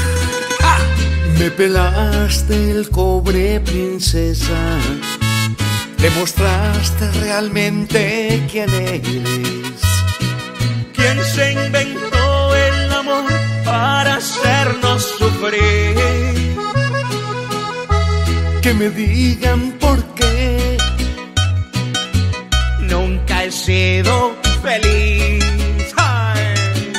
Me pelaste el cobre, princesa. Demostraste realmente quién eres. ¿Quién se inventó el amor para hacernos sufrir? Que me digan por qué nunca he sido feliz. Ay.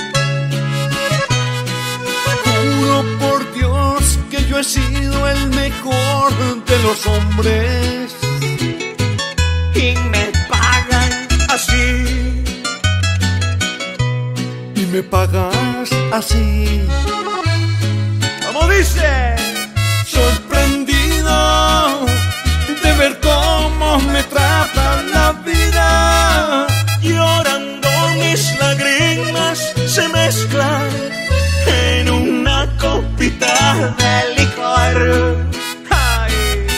Juro por Dios que yo he sido el mejor de los hombres. Y me pagan así. Y me pagas así. ¿Cómo dice? Sorprendido de ver cómo me trata la vida. Llorando mis lágrimas se mezclan en una copita de licor. Ay.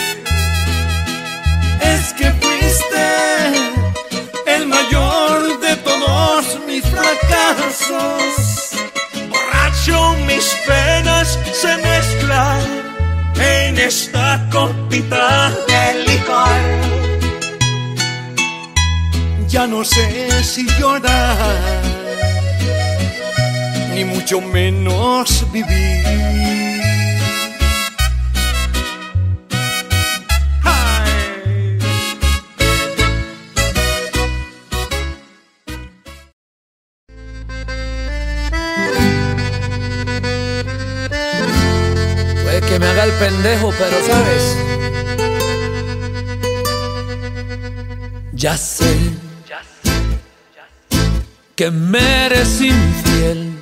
Es que fuiste el mayor de todos mis fracasos. Borracho mis penas se mezclan en esta copita de licor. Ya no sé si llorar, ni mucho menos vivir. Ay. Puede que me haga el pendejo, pero sabes, ya sé que me eres infiel.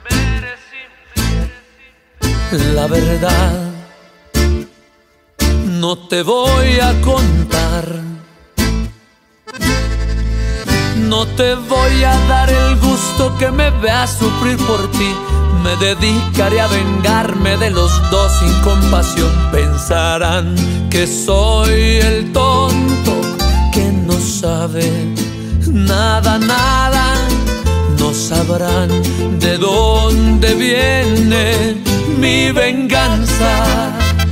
La verdad no te voy a contar, no te voy a dar el gusto que me veas sufrir por ti. Me dedicaré a vengarme de los dos sin compasión. Pensarán que soy el tonto que no sabe nada, nada. No sabrán de dónde viene mi venganza.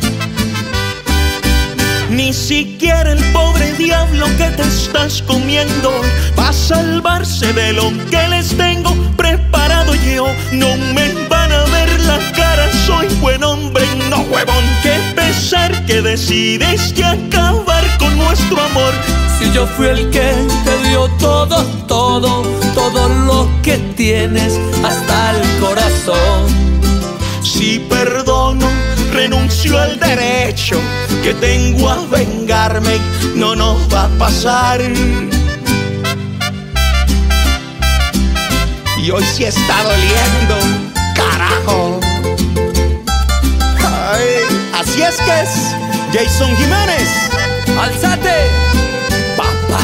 Ni siquiera el pobre diablo que te estás comiendo va a salvarse de lo que les tengo preparado yo. No me van a ver la cara, soy buen hombre, no huevón. Qué pesar que decidiste acabar con nuestro amor. Si yo fui el que te dio todo, todo, todo lo que tienes, hasta el corazón. Si perdono, renuncio al derecho que tengo a vengarme, no nos va a pasar. Y hoy sí está doliendo, carajo. Ay, así es que es, Jason Jiménez. ¡Alzate! Papá.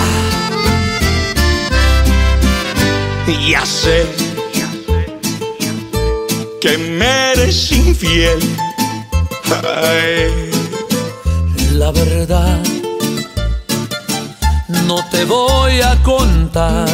Ya sé que me eres infiel. Ay. La verdad no te voy a contar,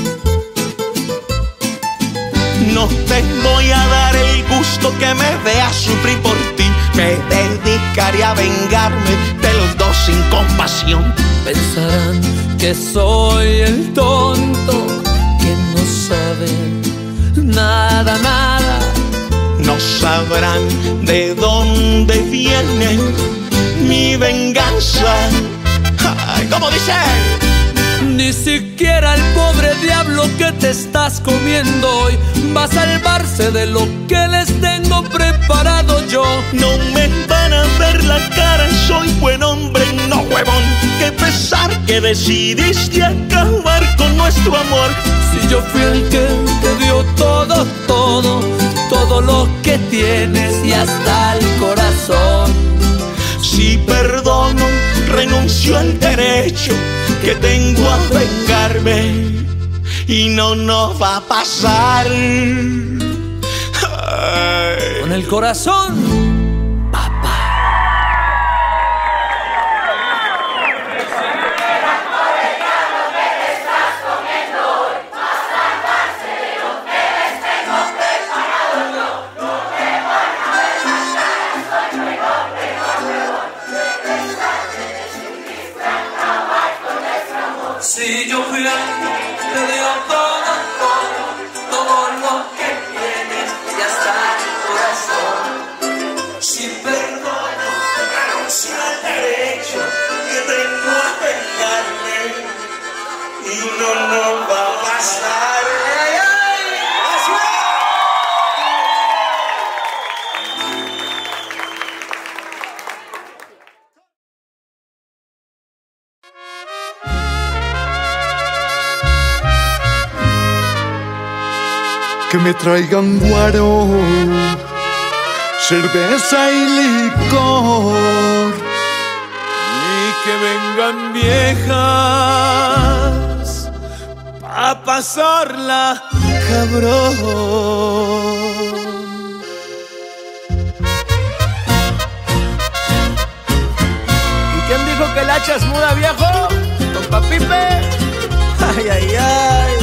no te voy a dar el gusto que me veas sufrir por ti. Me dedicaré a vengarme de los dos sin compasión. Pensarán que soy el tonto que no sabe nada, nada. No sabrán de dónde viene mi venganza. Ay, ¿cómo dice? Ni siquiera el pobre diablo que te estás comiendo hoy va a salvarse de lo que les tengo preparado yo. No me van a ver la cara, soy buen hombre, no huevón. Qué pesar que decidiste acabar con nuestro amor. Si yo fui el que te dio todo, todo, todo lo que tienes y hasta el corazón. Si perdono, renuncio al derecho que tengo a vengarme y no nos va a pasar. Ay. Con el corazón. Si yo fui el que te dio todo, todo, todo lo que tienes y hasta el corazón. Si perdono, renuncio al derecho que tengo a vengarme y no nos va a pasar. gastar. ¡Ay, ay! Que me traigan guaro, cerveza y licor, y que vengan viejas a pasarla, cabrón. ¿Y quién dijo que la hacha es muda, viejo? ¿Don Papipe? Ay, ay, ay.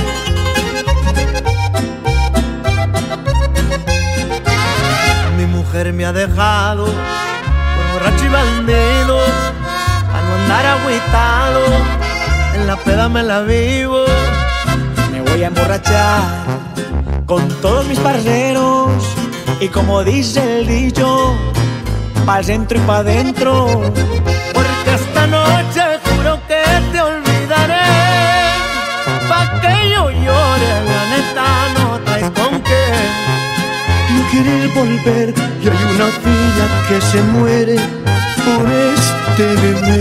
Mi mujer me ha dejado por borracho y bandido, a no andar agüitado, en la peda me la vivo. Me voy a emborrachar con todos mis parceros, y como dice el dicho, pa'l centro y pa' dentro. Porque esta noche juro que te olvidaré, pa' que yo llore, la neta no traes con qué. no quiere volver y hay una fila que se muere por este bebé.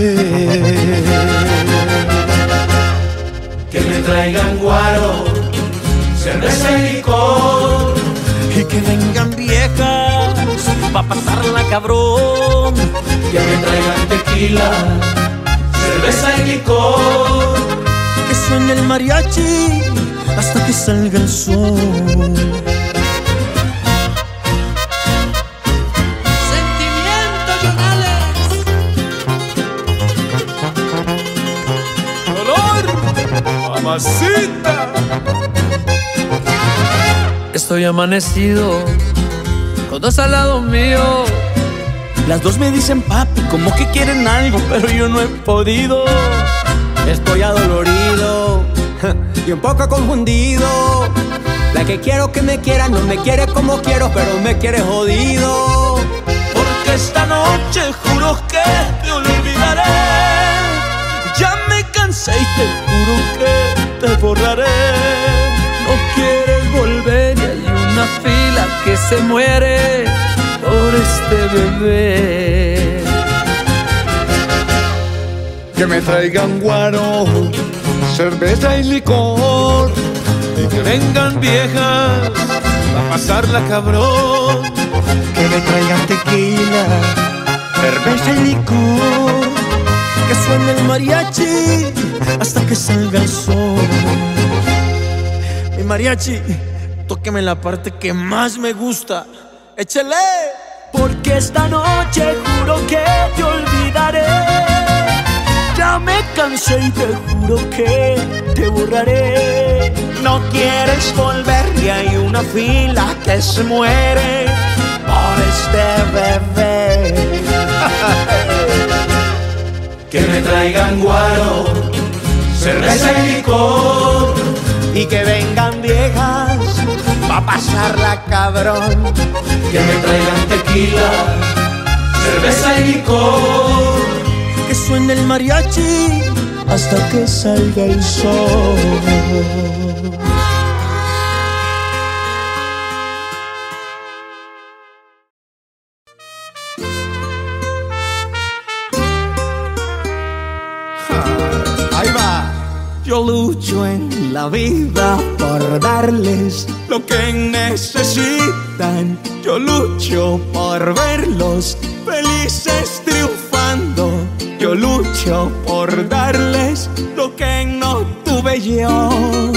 Que me traigan guaro, cerveza y licor, y que vengan viejas pa' pasarla, cabrón. que me traigan tequila, cerveza y licor, Que suene el mariachi hasta que salga el sol. sentimiento, Jonales. ¡Dolor! ¡Mamacita! Estoy amanecido con dos al lado mío. Las dos me dicen papi, como que quieren algo, pero yo no he podido. Estoy adolorido y un poco confundido. La que quiero que me quiera no me quiere como quiero, pero me quiere jodido. Porque esta noche juro que te olvidaré. Ya me cansé y te juro que te borraré. No quieres volver y hay una fila que se muere por este bebé. Que me traigan guaro, cerveza y licor, Y que vengan viejas a pasarla, cabrón. que me traigan tequila, cerveza y licor, Que suene el mariachi hasta que salga el sol. Mi mariachi, tóqueme la parte que más me gusta. ¡Échale! Porque esta noche juro que te olvidaré. Ya me cansé y te juro que te borraré. No quieres volver y hay una fila que se muere por este bebé. Que me traigan guaro, cerveza y licor, Y que vengan viejas pa' pasarla, cabrón. que me traigan tequila, cerveza y licor, Que suene el mariachi hasta que salga el sol. Ahí va. Yo lucho en la vida por darles lo que necesitan. Yo lucho por verlos felices triunfando. Yo lucho por darles lo que no tuve yo.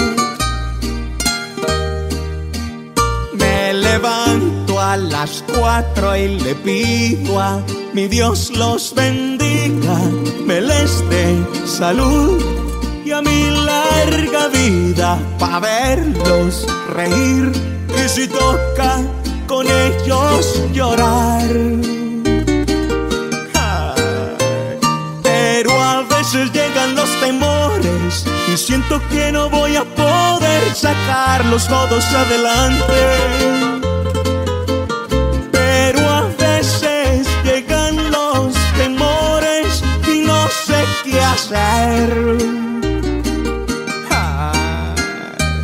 Me levanto a las cuatro y le pido a mi Dios los bendiga, me les dé salud y a mi larga vida pa' verlos reír y si toca con ellos llorar. Ay, pero a veces llegan los temores y siento que no voy a poder sacarlos todos adelante. Pero a veces llegan los temores y no sé qué hacer.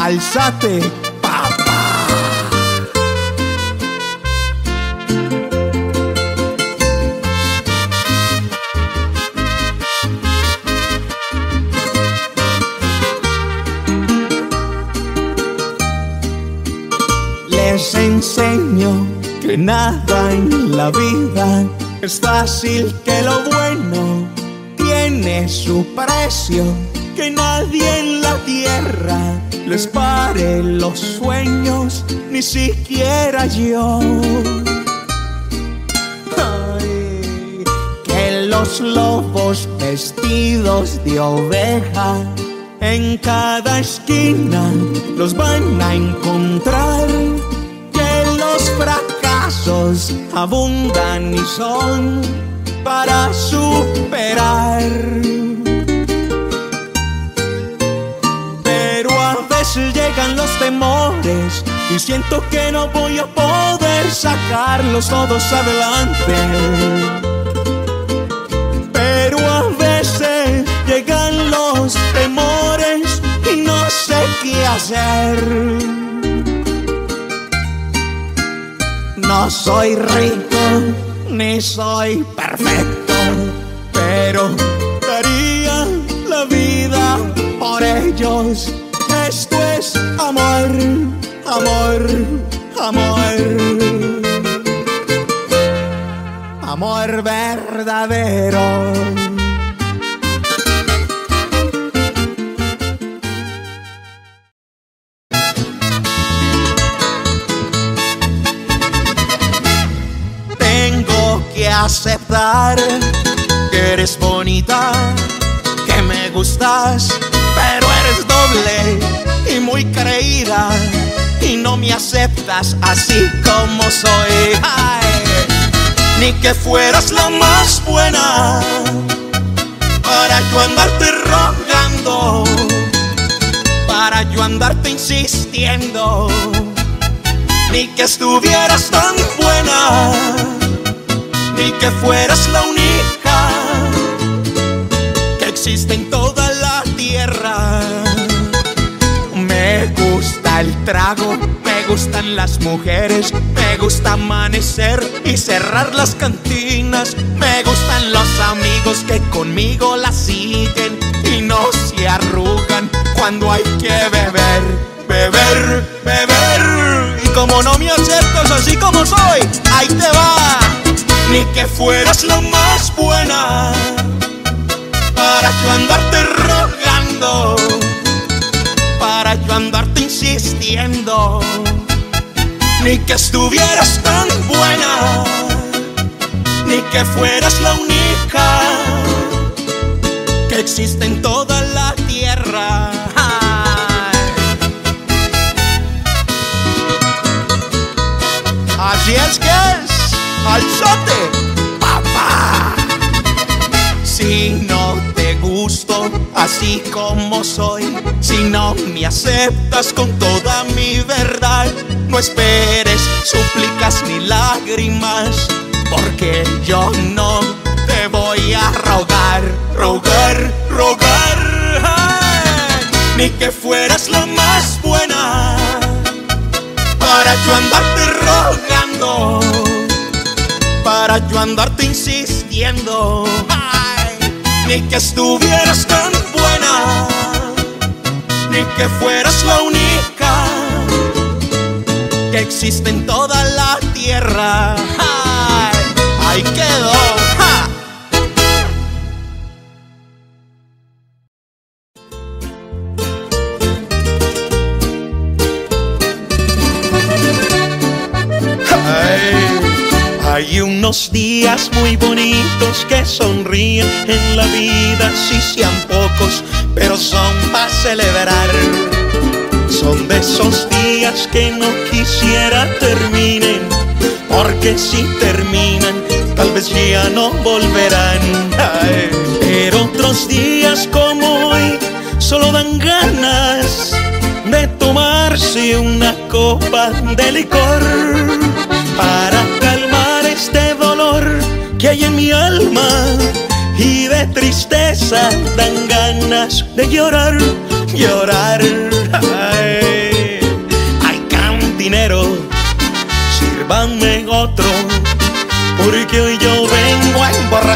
Alzate, papá. Les enseño que nada en la vida es fácil, que lo bueno tiene su precio, que nadie en la tierra les pare los sueños, ni siquiera yo. Ay, que los lobos vestidos de oveja en cada esquina los van a encontrar, que los fracasos abundan y son para superar. Pero a veces llegan los temores y siento que no voy a poder sacarlos todos adelante. Pero a veces llegan los temores y no sé qué hacer. No soy rico ni soy perfecto, pero daría la vida por ellos. Esto es amor, amor, amor, amor verdadero. Aceptar que eres bonita, que me gustas, pero eres doble y muy creída y no me aceptas así como soy. Ay, ni que fueras la más buena para yo andarte rogando, para yo andarte insistiendo, ni que estuvieras tan buena, ni que fueras la única que existe en toda la tierra. Me gusta el trago, me gustan las mujeres, me gusta amanecer y cerrar las cantinas, me gustan los amigos que conmigo la siguen y no se arrugan cuando hay que beber, beber, beber. Y como no me aceptas así como soy, ahí te va. Ni que fueras la más buena para yo andarte rogando, para yo andarte insistiendo, ni que estuvieras tan buena, ni que fueras la única que existe en toda la tierra. Así es que es. Alzate, papá. Si no te gusto así como soy, si no me aceptas con toda mi verdad, no esperes súplicas ni lágrimas, porque yo no te voy a rogar, rogar, rogar. Ay, ni que fueras la más buena para yo andarte rogando, para yo andarte insistiendo. Ay, ni que estuvieras tan buena, ni que fueras la única que existe en toda la tierra. Ay, ahí quedó. ¡Ja! Hay unos días muy bonitos que sonríen en la vida, si sean pocos, pero son para celebrar. Son de esos días que no quisiera terminen, porque si terminan, tal vez ya no volverán. Ay, pero otros días como hoy, solo dan ganas de tomarse una copa de licor para calmar este dolor que hay en mi alma, y de tristeza dan ganas de llorar, llorar. Ay.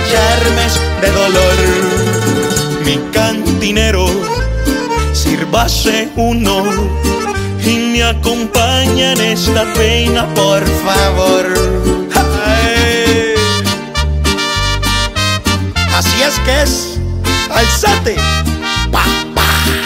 emborracharme de dolor. Mi cantinero, sírvase uno y me acompaña en esta pena, por favor. Ay. Así es que es, alzate, pa, pa.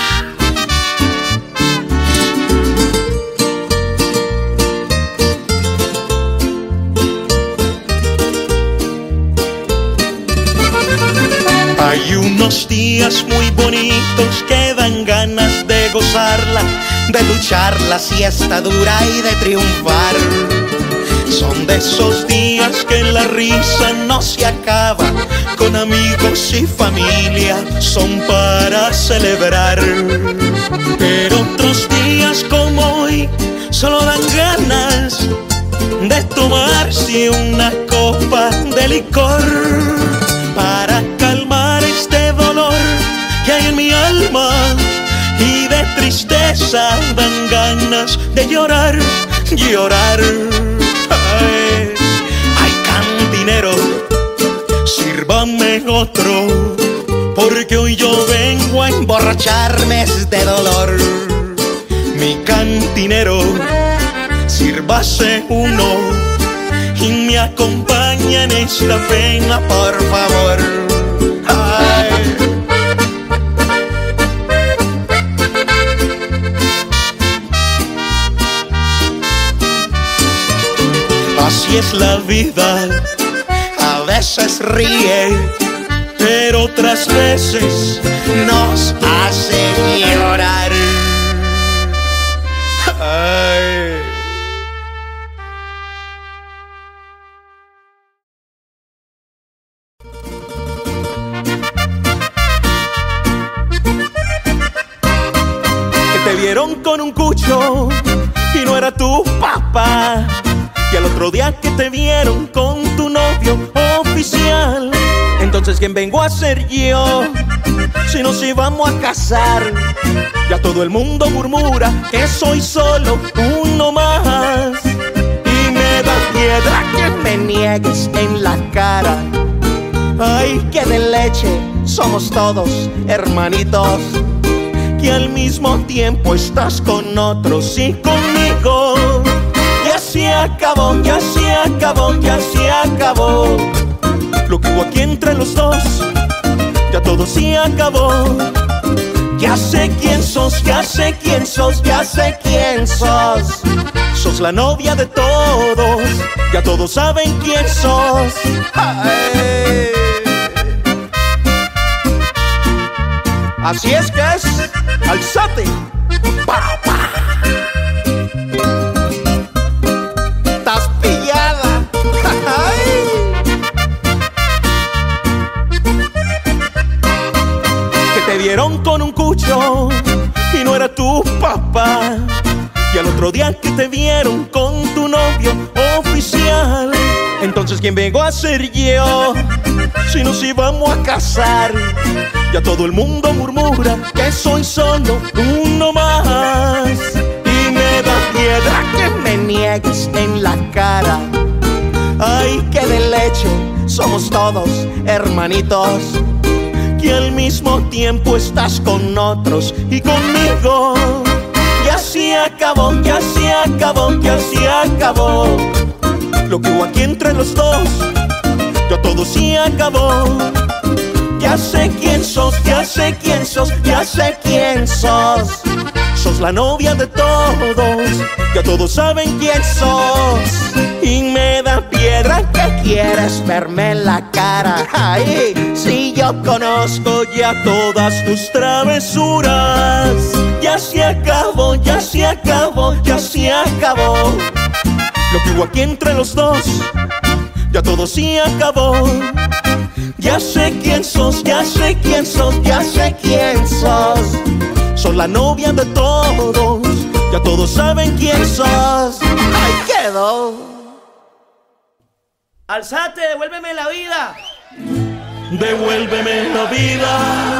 Hay unos días muy bonitos que dan ganas de gozarla, de luchar la siesta dura y de triunfar. Son de esos días que la risa no se acaba, con amigos y familia son para celebrar. Pero otros días como hoy solo dan ganas de tomarse una copa de licor para calmar este dolor que hay en mi alma, y de tristeza dan ganas de llorar, llorar. Ay, ay, cantinero, sírvame otro, porque hoy yo vengo a emborracharme de dolor. Mi cantinero, sírvase uno y me acompaña en esta pena, por favor. Ay. Así es la vida, a veces ríe, pero otras veces nos hace llorar. Ay. Te vieron con un cucho y no era tu papá, y al otro día que te vieron con tu novio oficial. Entonces ¿quién vengo a ser yo si nos íbamos a casar? Ya todo el mundo murmura que soy solo uno más, y me da piedra que me niegues en la cara. Ay, que de leche somos todos hermanitos, que al mismo tiempo estás con otros y conmigo. Ya se acabó, ya se acabó, ya se acabó. Lo que hubo aquí entre los dos, ya todo se acabó. Ya sé quién sos, ya sé quién sos, ya sé quién sos. Sos la novia de todos, ya todos saben quién sos. Ay. Así es que es, alzate, pa, pa. Estás pillada. Ay. Que te vieron con un cucho y no era tu papá, y al otro día que te vieron con tu novio oficial. Entonces ¿quién vengo a ser yo si nos íbamos a casar? Ya todo el mundo murmura que soy solo uno más, y me da piedra que me niegues en la cara. Ay, que de leche somos todos hermanitos, que al mismo tiempo estás con otros y conmigo. Ya se acabó, ya se acabó, ya se acabó. Lo que hubo aquí entre los dos, ya todo se acabó. Ya sé quién sos, ya sé quién sos, ya sé quién sos. Sos la novia de todos, ya todos saben quién sos. Y me da piedra que quieres verme en la cara. Ay, si yo conozco ya todas tus travesuras. Ya se acabó, ya se acabó, ya se acabó. Lo que hubo aquí entre los dos, ya todo se acabó. Ya sé quién sos, ya sé quién sos, ya sé quién sos. Sos la novia de todos, ya todos saben quién sos. Ahí quedó. Alzate, devuélveme la vida. Devuélveme la vida,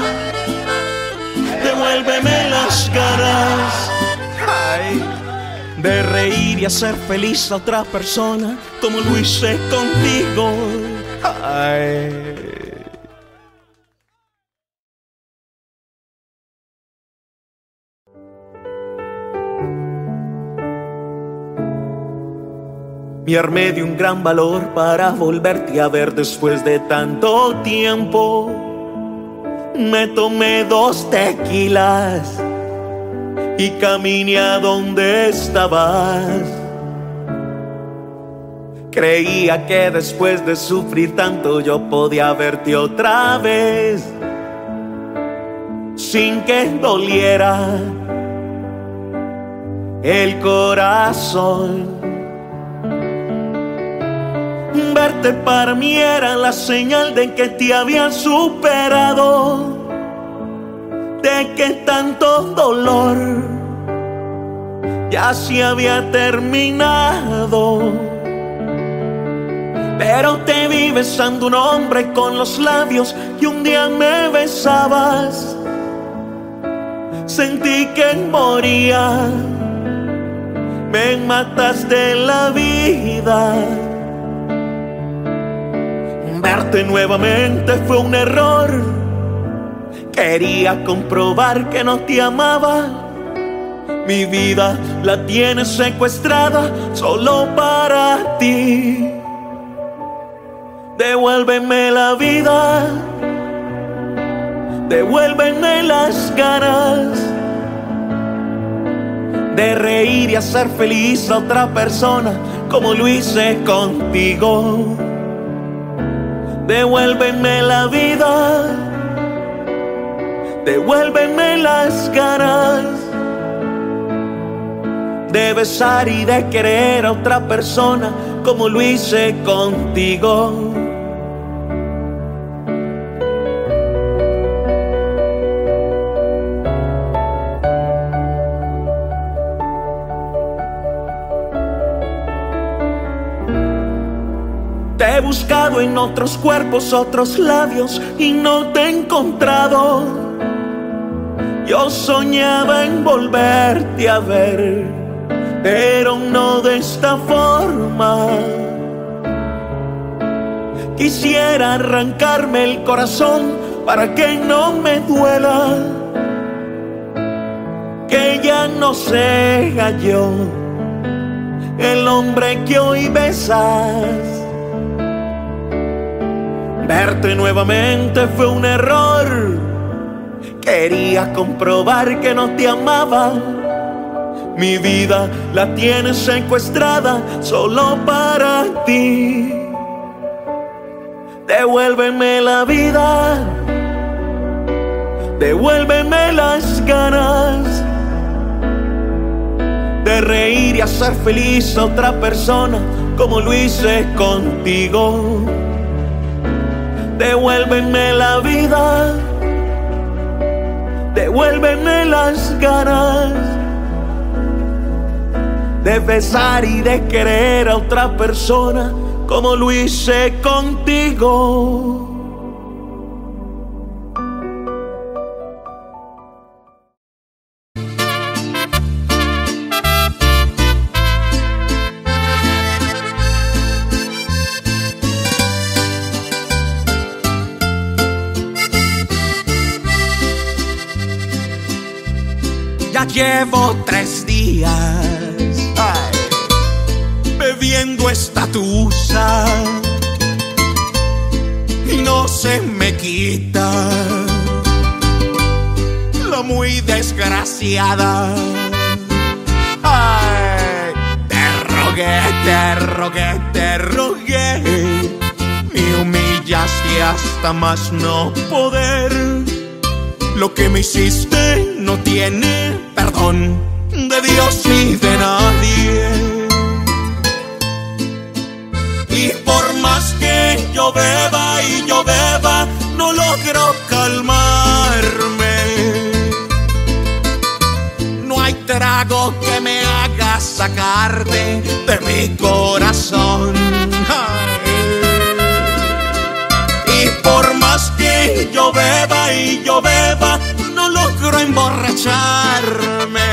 devuélveme las ganas, ay, de reír y hacer feliz a otra persona como lo hice contigo. Ay. Me armé de un gran valor para volverte a ver después de tanto tiempo. Me tomé dos tequilas y caminé a donde estabas. Creía que después de sufrir tanto yo podía verte otra vez, sin que doliera el corazón. Verte para mí era la señal de que te había superado, de que tanto dolor ya se había terminado. Pero te vi besando un hombre con los labios y un día me besabas. Sentí que moría, me mataste la vida. Verte nuevamente fue un error. Quería comprobar que no te amaba. Mi vida la tienes secuestrada solo para ti. Devuélveme la vida, devuélveme las ganas de reír y hacer feliz a otra persona como lo hice contigo. Devuélveme la vida, devuélveme las ganas de besar y de querer a otra persona como lo hice contigo. Te he buscado en otros cuerpos, otros labios y no te he encontrado. Yo soñaba en volverte a ver, pero no de esta forma. Quisiera arrancarme el corazón para que no me duela, que ya no sea yo el hombre que hoy besas. Verte nuevamente fue un error. Quería comprobar que no te amaba. Mi vida la tienes secuestrada solo para ti. Devuélveme la vida, devuélveme las ganas de reír y hacer feliz a otra persona como lo hice contigo. Devuélveme la vida, devuélveme las ganas de besar y de querer a otra persona como lo hice contigo. Ya llevo tres días ay, bebiendo esta tusa y no se me quita la muy desgraciada. Ay, te rogué, te rogué, te rogué, me humillaste hasta más no poder. Lo que me hiciste no tiene perdón de Dios ni de nadie. Y por más que yo beba y yo beba, no logro calmarme. No hay trago que me haga sacarte de mi corazón. Y por más que yo beba y yo beba, no logro emborracharme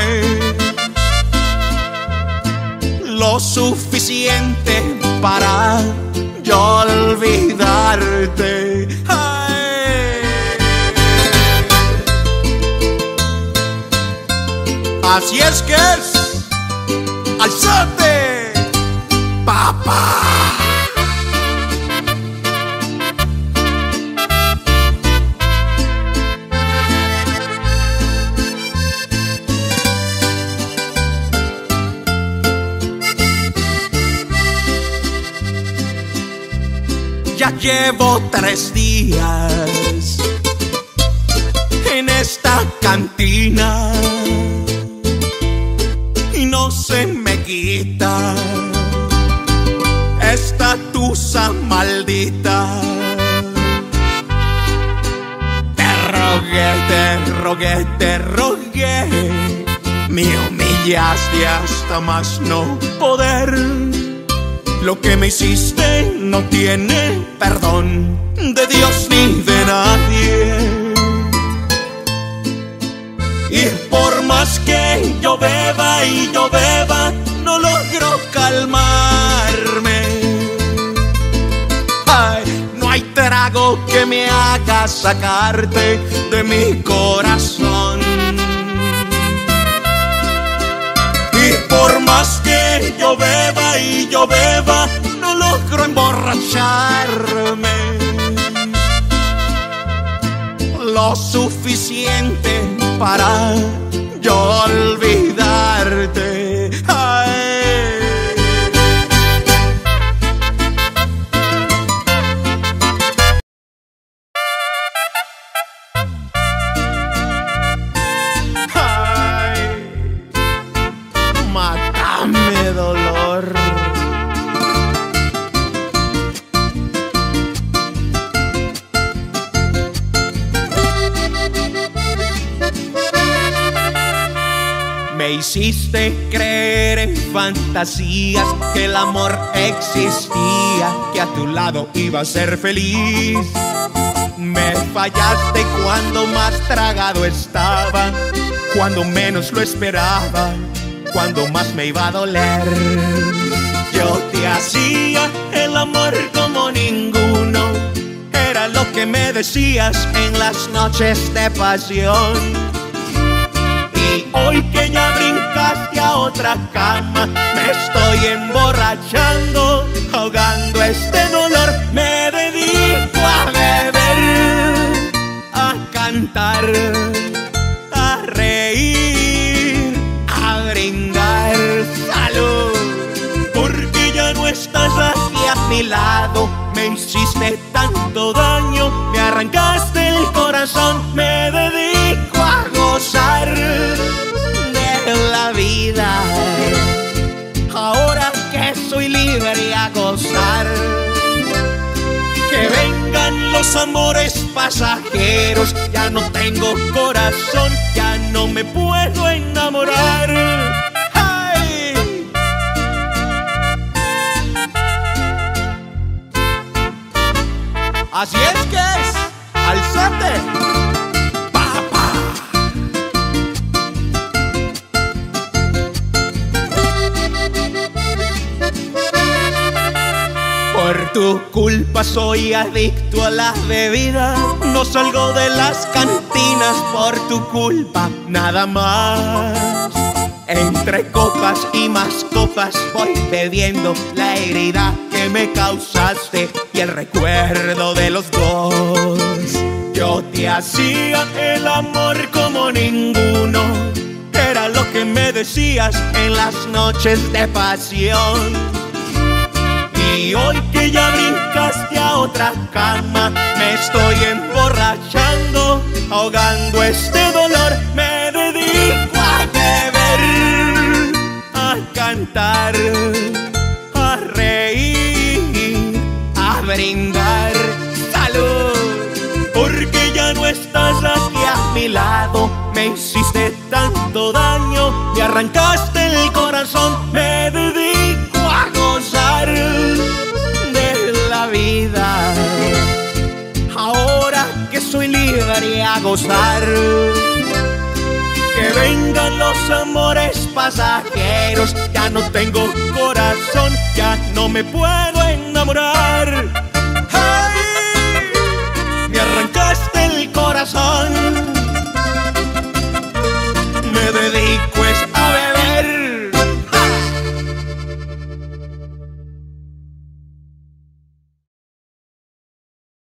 lo suficiente para yo olvidarte. Ay. Así es que es, alzate, pa. papá. Ya llevo tres días en esta cantina y no se me quita esta tusa maldita. Te rogué, te rogué, te rogué, me humillaste hasta más no poder. Lo que me hiciste no tiene perdón de Dios ni de nadie. Y por más que yo beba y yo beba, no logro calmarme. Ay, no hay trago que me haga sacarte de mi corazón. Y por más que yo beba y yo beba, no logro emborracharme lo suficiente para yo olvidarte. Ay. Mátame, dolor. Me hiciste creer en fantasías que el amor existía, que a tu lado iba a ser feliz. Me fallaste cuando más tragado estaba, cuando menos lo esperaba, cuando más me iba a doler. Yo te hacía el amor como ninguno, era lo que me decías en las noches de pasión. Y hoy que ya brincaste a otra cama, me estoy emborrachando, ahogando este dolor. Me dedico a beber, a cantar, a reír, a brindar salud, porque ya no estás aquí a mi lado. Me hiciste tanto daño, me arrancaste el corazón. Me dedico a gozar de la vida, ahora que soy libre, a gozar. Que vengan los amores pasajeros, ya no tengo corazón, ya no me puedo enamorar. ¡Ay! Así es que es, alzate. Por tu culpa soy adicto a la bebida, no salgo de las cantinas por tu culpa, nada más. Entre copas y más copas voy bebiendo la herida que me causaste y el recuerdo de los dos. Yo te hacía el amor como ninguno, era lo que me decías en las noches de pasión. Y hoy que ya brincaste a otra cama, me estoy emborrachando, ahogando este dolor. Me dedico a beber, a cantar, a reír, a brindar salud, porque ya no estás aquí a mi lado. Me hiciste tanto daño, me arrancaste el corazón. Me dedico a gozar de la vida, ahora que soy libre, a gozar. Que vengan los amores pasajeros, ya no tengo corazón, ya no me puedo enamorar. ¡Ay! Me arrancaste el corazón, me dedico a beber.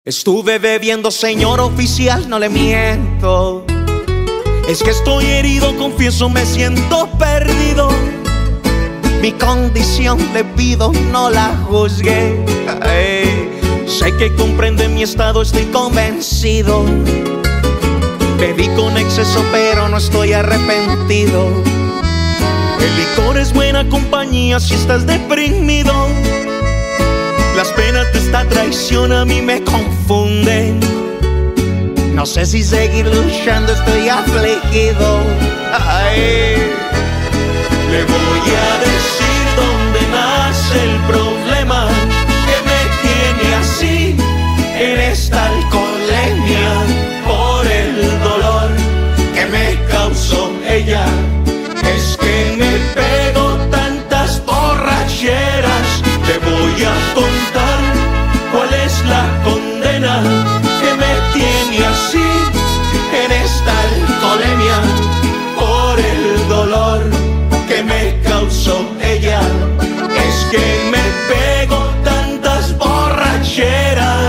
Estuve bebiendo, señor oficial, no le miento. Es que estoy herido, confieso, me siento perdido. Mi condición le pido, no la juzgue. Ay, sé que comprende mi estado, estoy convencido. Bebí con exceso, pero no estoy arrepentido. El licor es buena compañía si estás deprimido. Las penas de esta traición a mí me confunden. No sé si seguir luchando, estoy afligido. Ay. Le voy a decir dónde nace el problema que me tiene así, en esta alcoholemia, por el dolor que me causó ella. Es que me pego tantas borracheras. Le voy a contar cuál es la condena que me tiene así, en esta alcoholemia, por el dolor que me causó ella. Es que me pego tantas borracheras.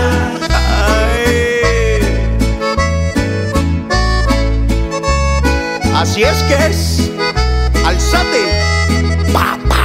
Ay. Así es que es. Alzate, papá.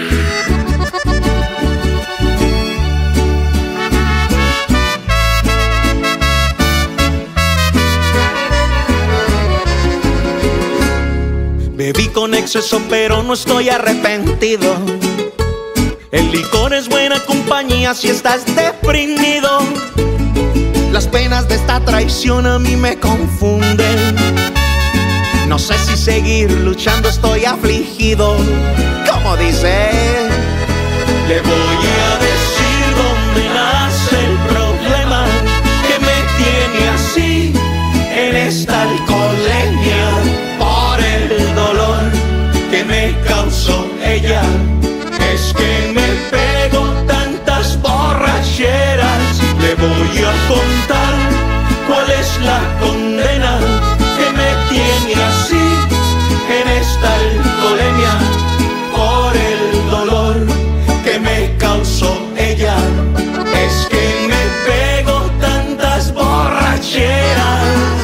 Bebí con exceso, pero no estoy arrepentido. El licor es buena compañía si estás deprimido. Las penas de esta traición a mí me confunden. No sé si seguir luchando, estoy afligido. Como dice, le voy a decir dónde nace el problema que me tiene así, en esta alcoholemia, por el dolor que me causó ella. Es que me pego tantas borracheras. Le voy a contar cuál es la condena que me tiene así, en esta alcoholemia, por el dolor que me causó ella. Es que me pego tantas borracheras.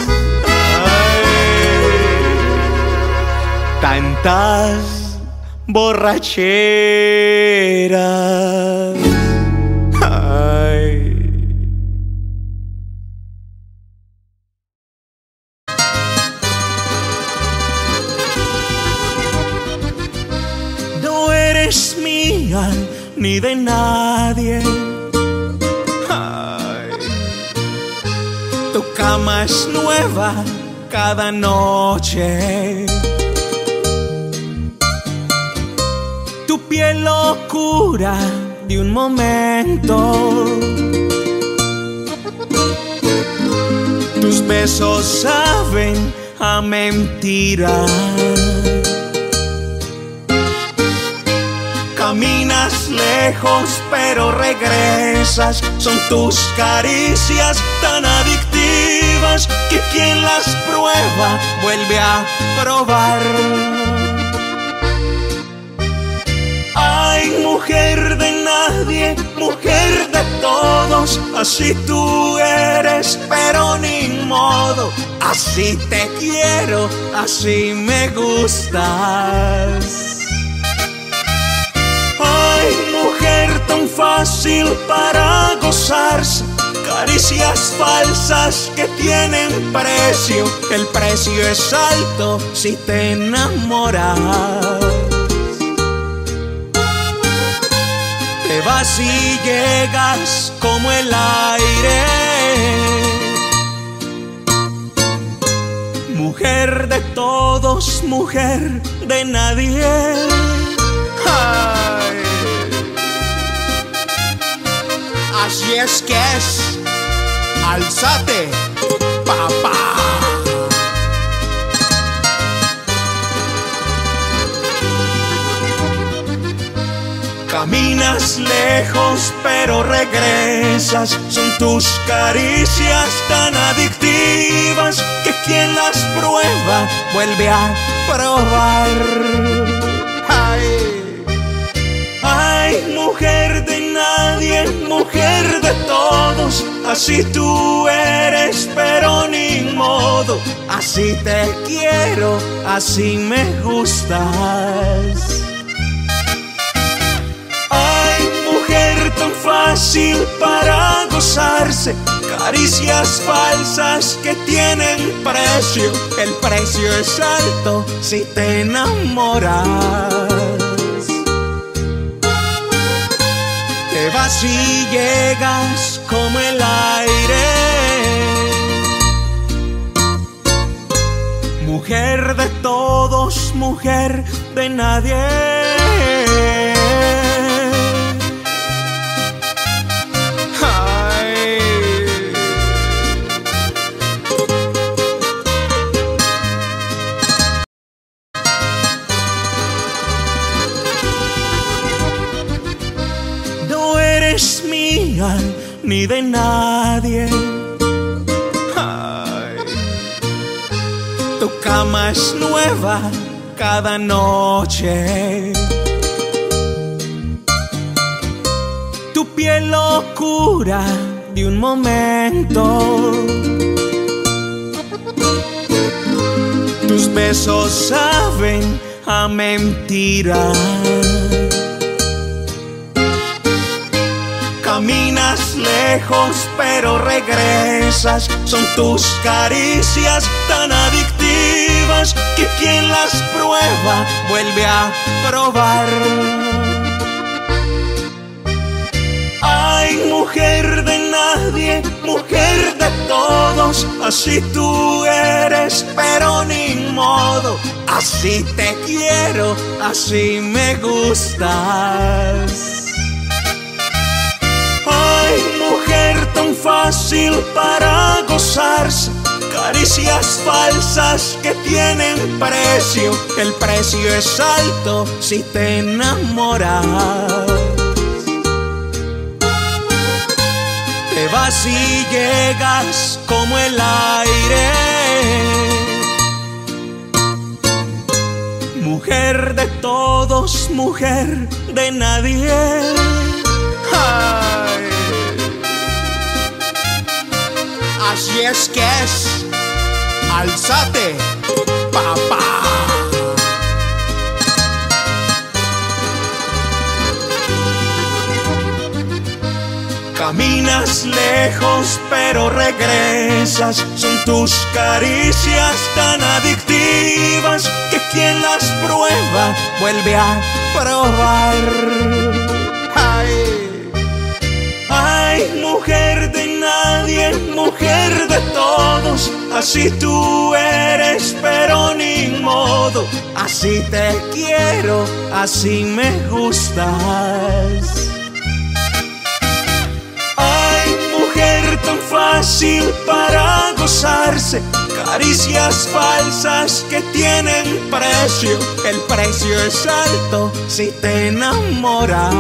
Ay, tantas borracheras. Ay. No eres mía ni de nadie. Ay. Tu cama es nueva cada noche. Tu piel locura de un momento. Tus besos saben a mentira. Caminas lejos pero regresas. Son tus caricias tan adictivas que quien las prueba vuelve a probar. Ay, mujer de nadie, mujer de todos, así tú eres, pero ni modo. Así te quiero, así me gustas. Ay, mujer tan fácil para gozarse, caricias falsas que tienen precio. El precio es alto si te enamoras. Te vas y llegas como el aire. Mujer de todos, mujer de nadie. Ay. Así es que es. Alzate, papá. Caminas lejos pero regresas. Son tus caricias tan adictivas que quien las prueba vuelve a probar. Ay, ay, mujer de nadie. nadie, mujer de todos. Así tú eres, pero ni modo. Así te quiero, así me gustas. Ay, mujer tan fácil para gozarse, caricias falsas que tienen precio. El precio es alto si te enamoras. Te vas y llegas como el aire. Mujer de todos, mujer de nadie. Mía ni de nadie. Ay. Tu cama es nueva cada noche. Tu piel locura de un momento. Tus besos saben a mentira. Caminas lejos pero regresas. Son tus caricias tan adictivas que quien las prueba vuelve a probar. Ay, mujer de nadie, mujer de todos. Así tú eres, pero ni modo. Así te quiero, así me gustas. Mujer tan fácil para gozarse, caricias falsas que tienen precio. El precio es alto si te enamoras. Te vas y llegas como el aire. Mujer de todos, mujer de nadie. Ay. Así es que es, alzate, papá. Caminas lejos pero regresas. Son tus caricias tan adictivas que quien las prueba vuelve a probar. Ay, ay, mujer de nadie, mujer de todos. Así tú eres, pero ni modo. Así te quiero, así me gustas. Ay, mujer tan fácil para gozarse, caricias falsas que tienen precio. El precio es alto si te enamoras.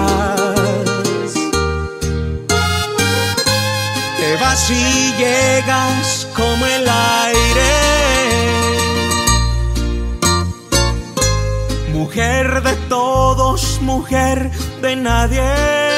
Te vas y llegas como el aire. Mujer de todos, mujer de nadie.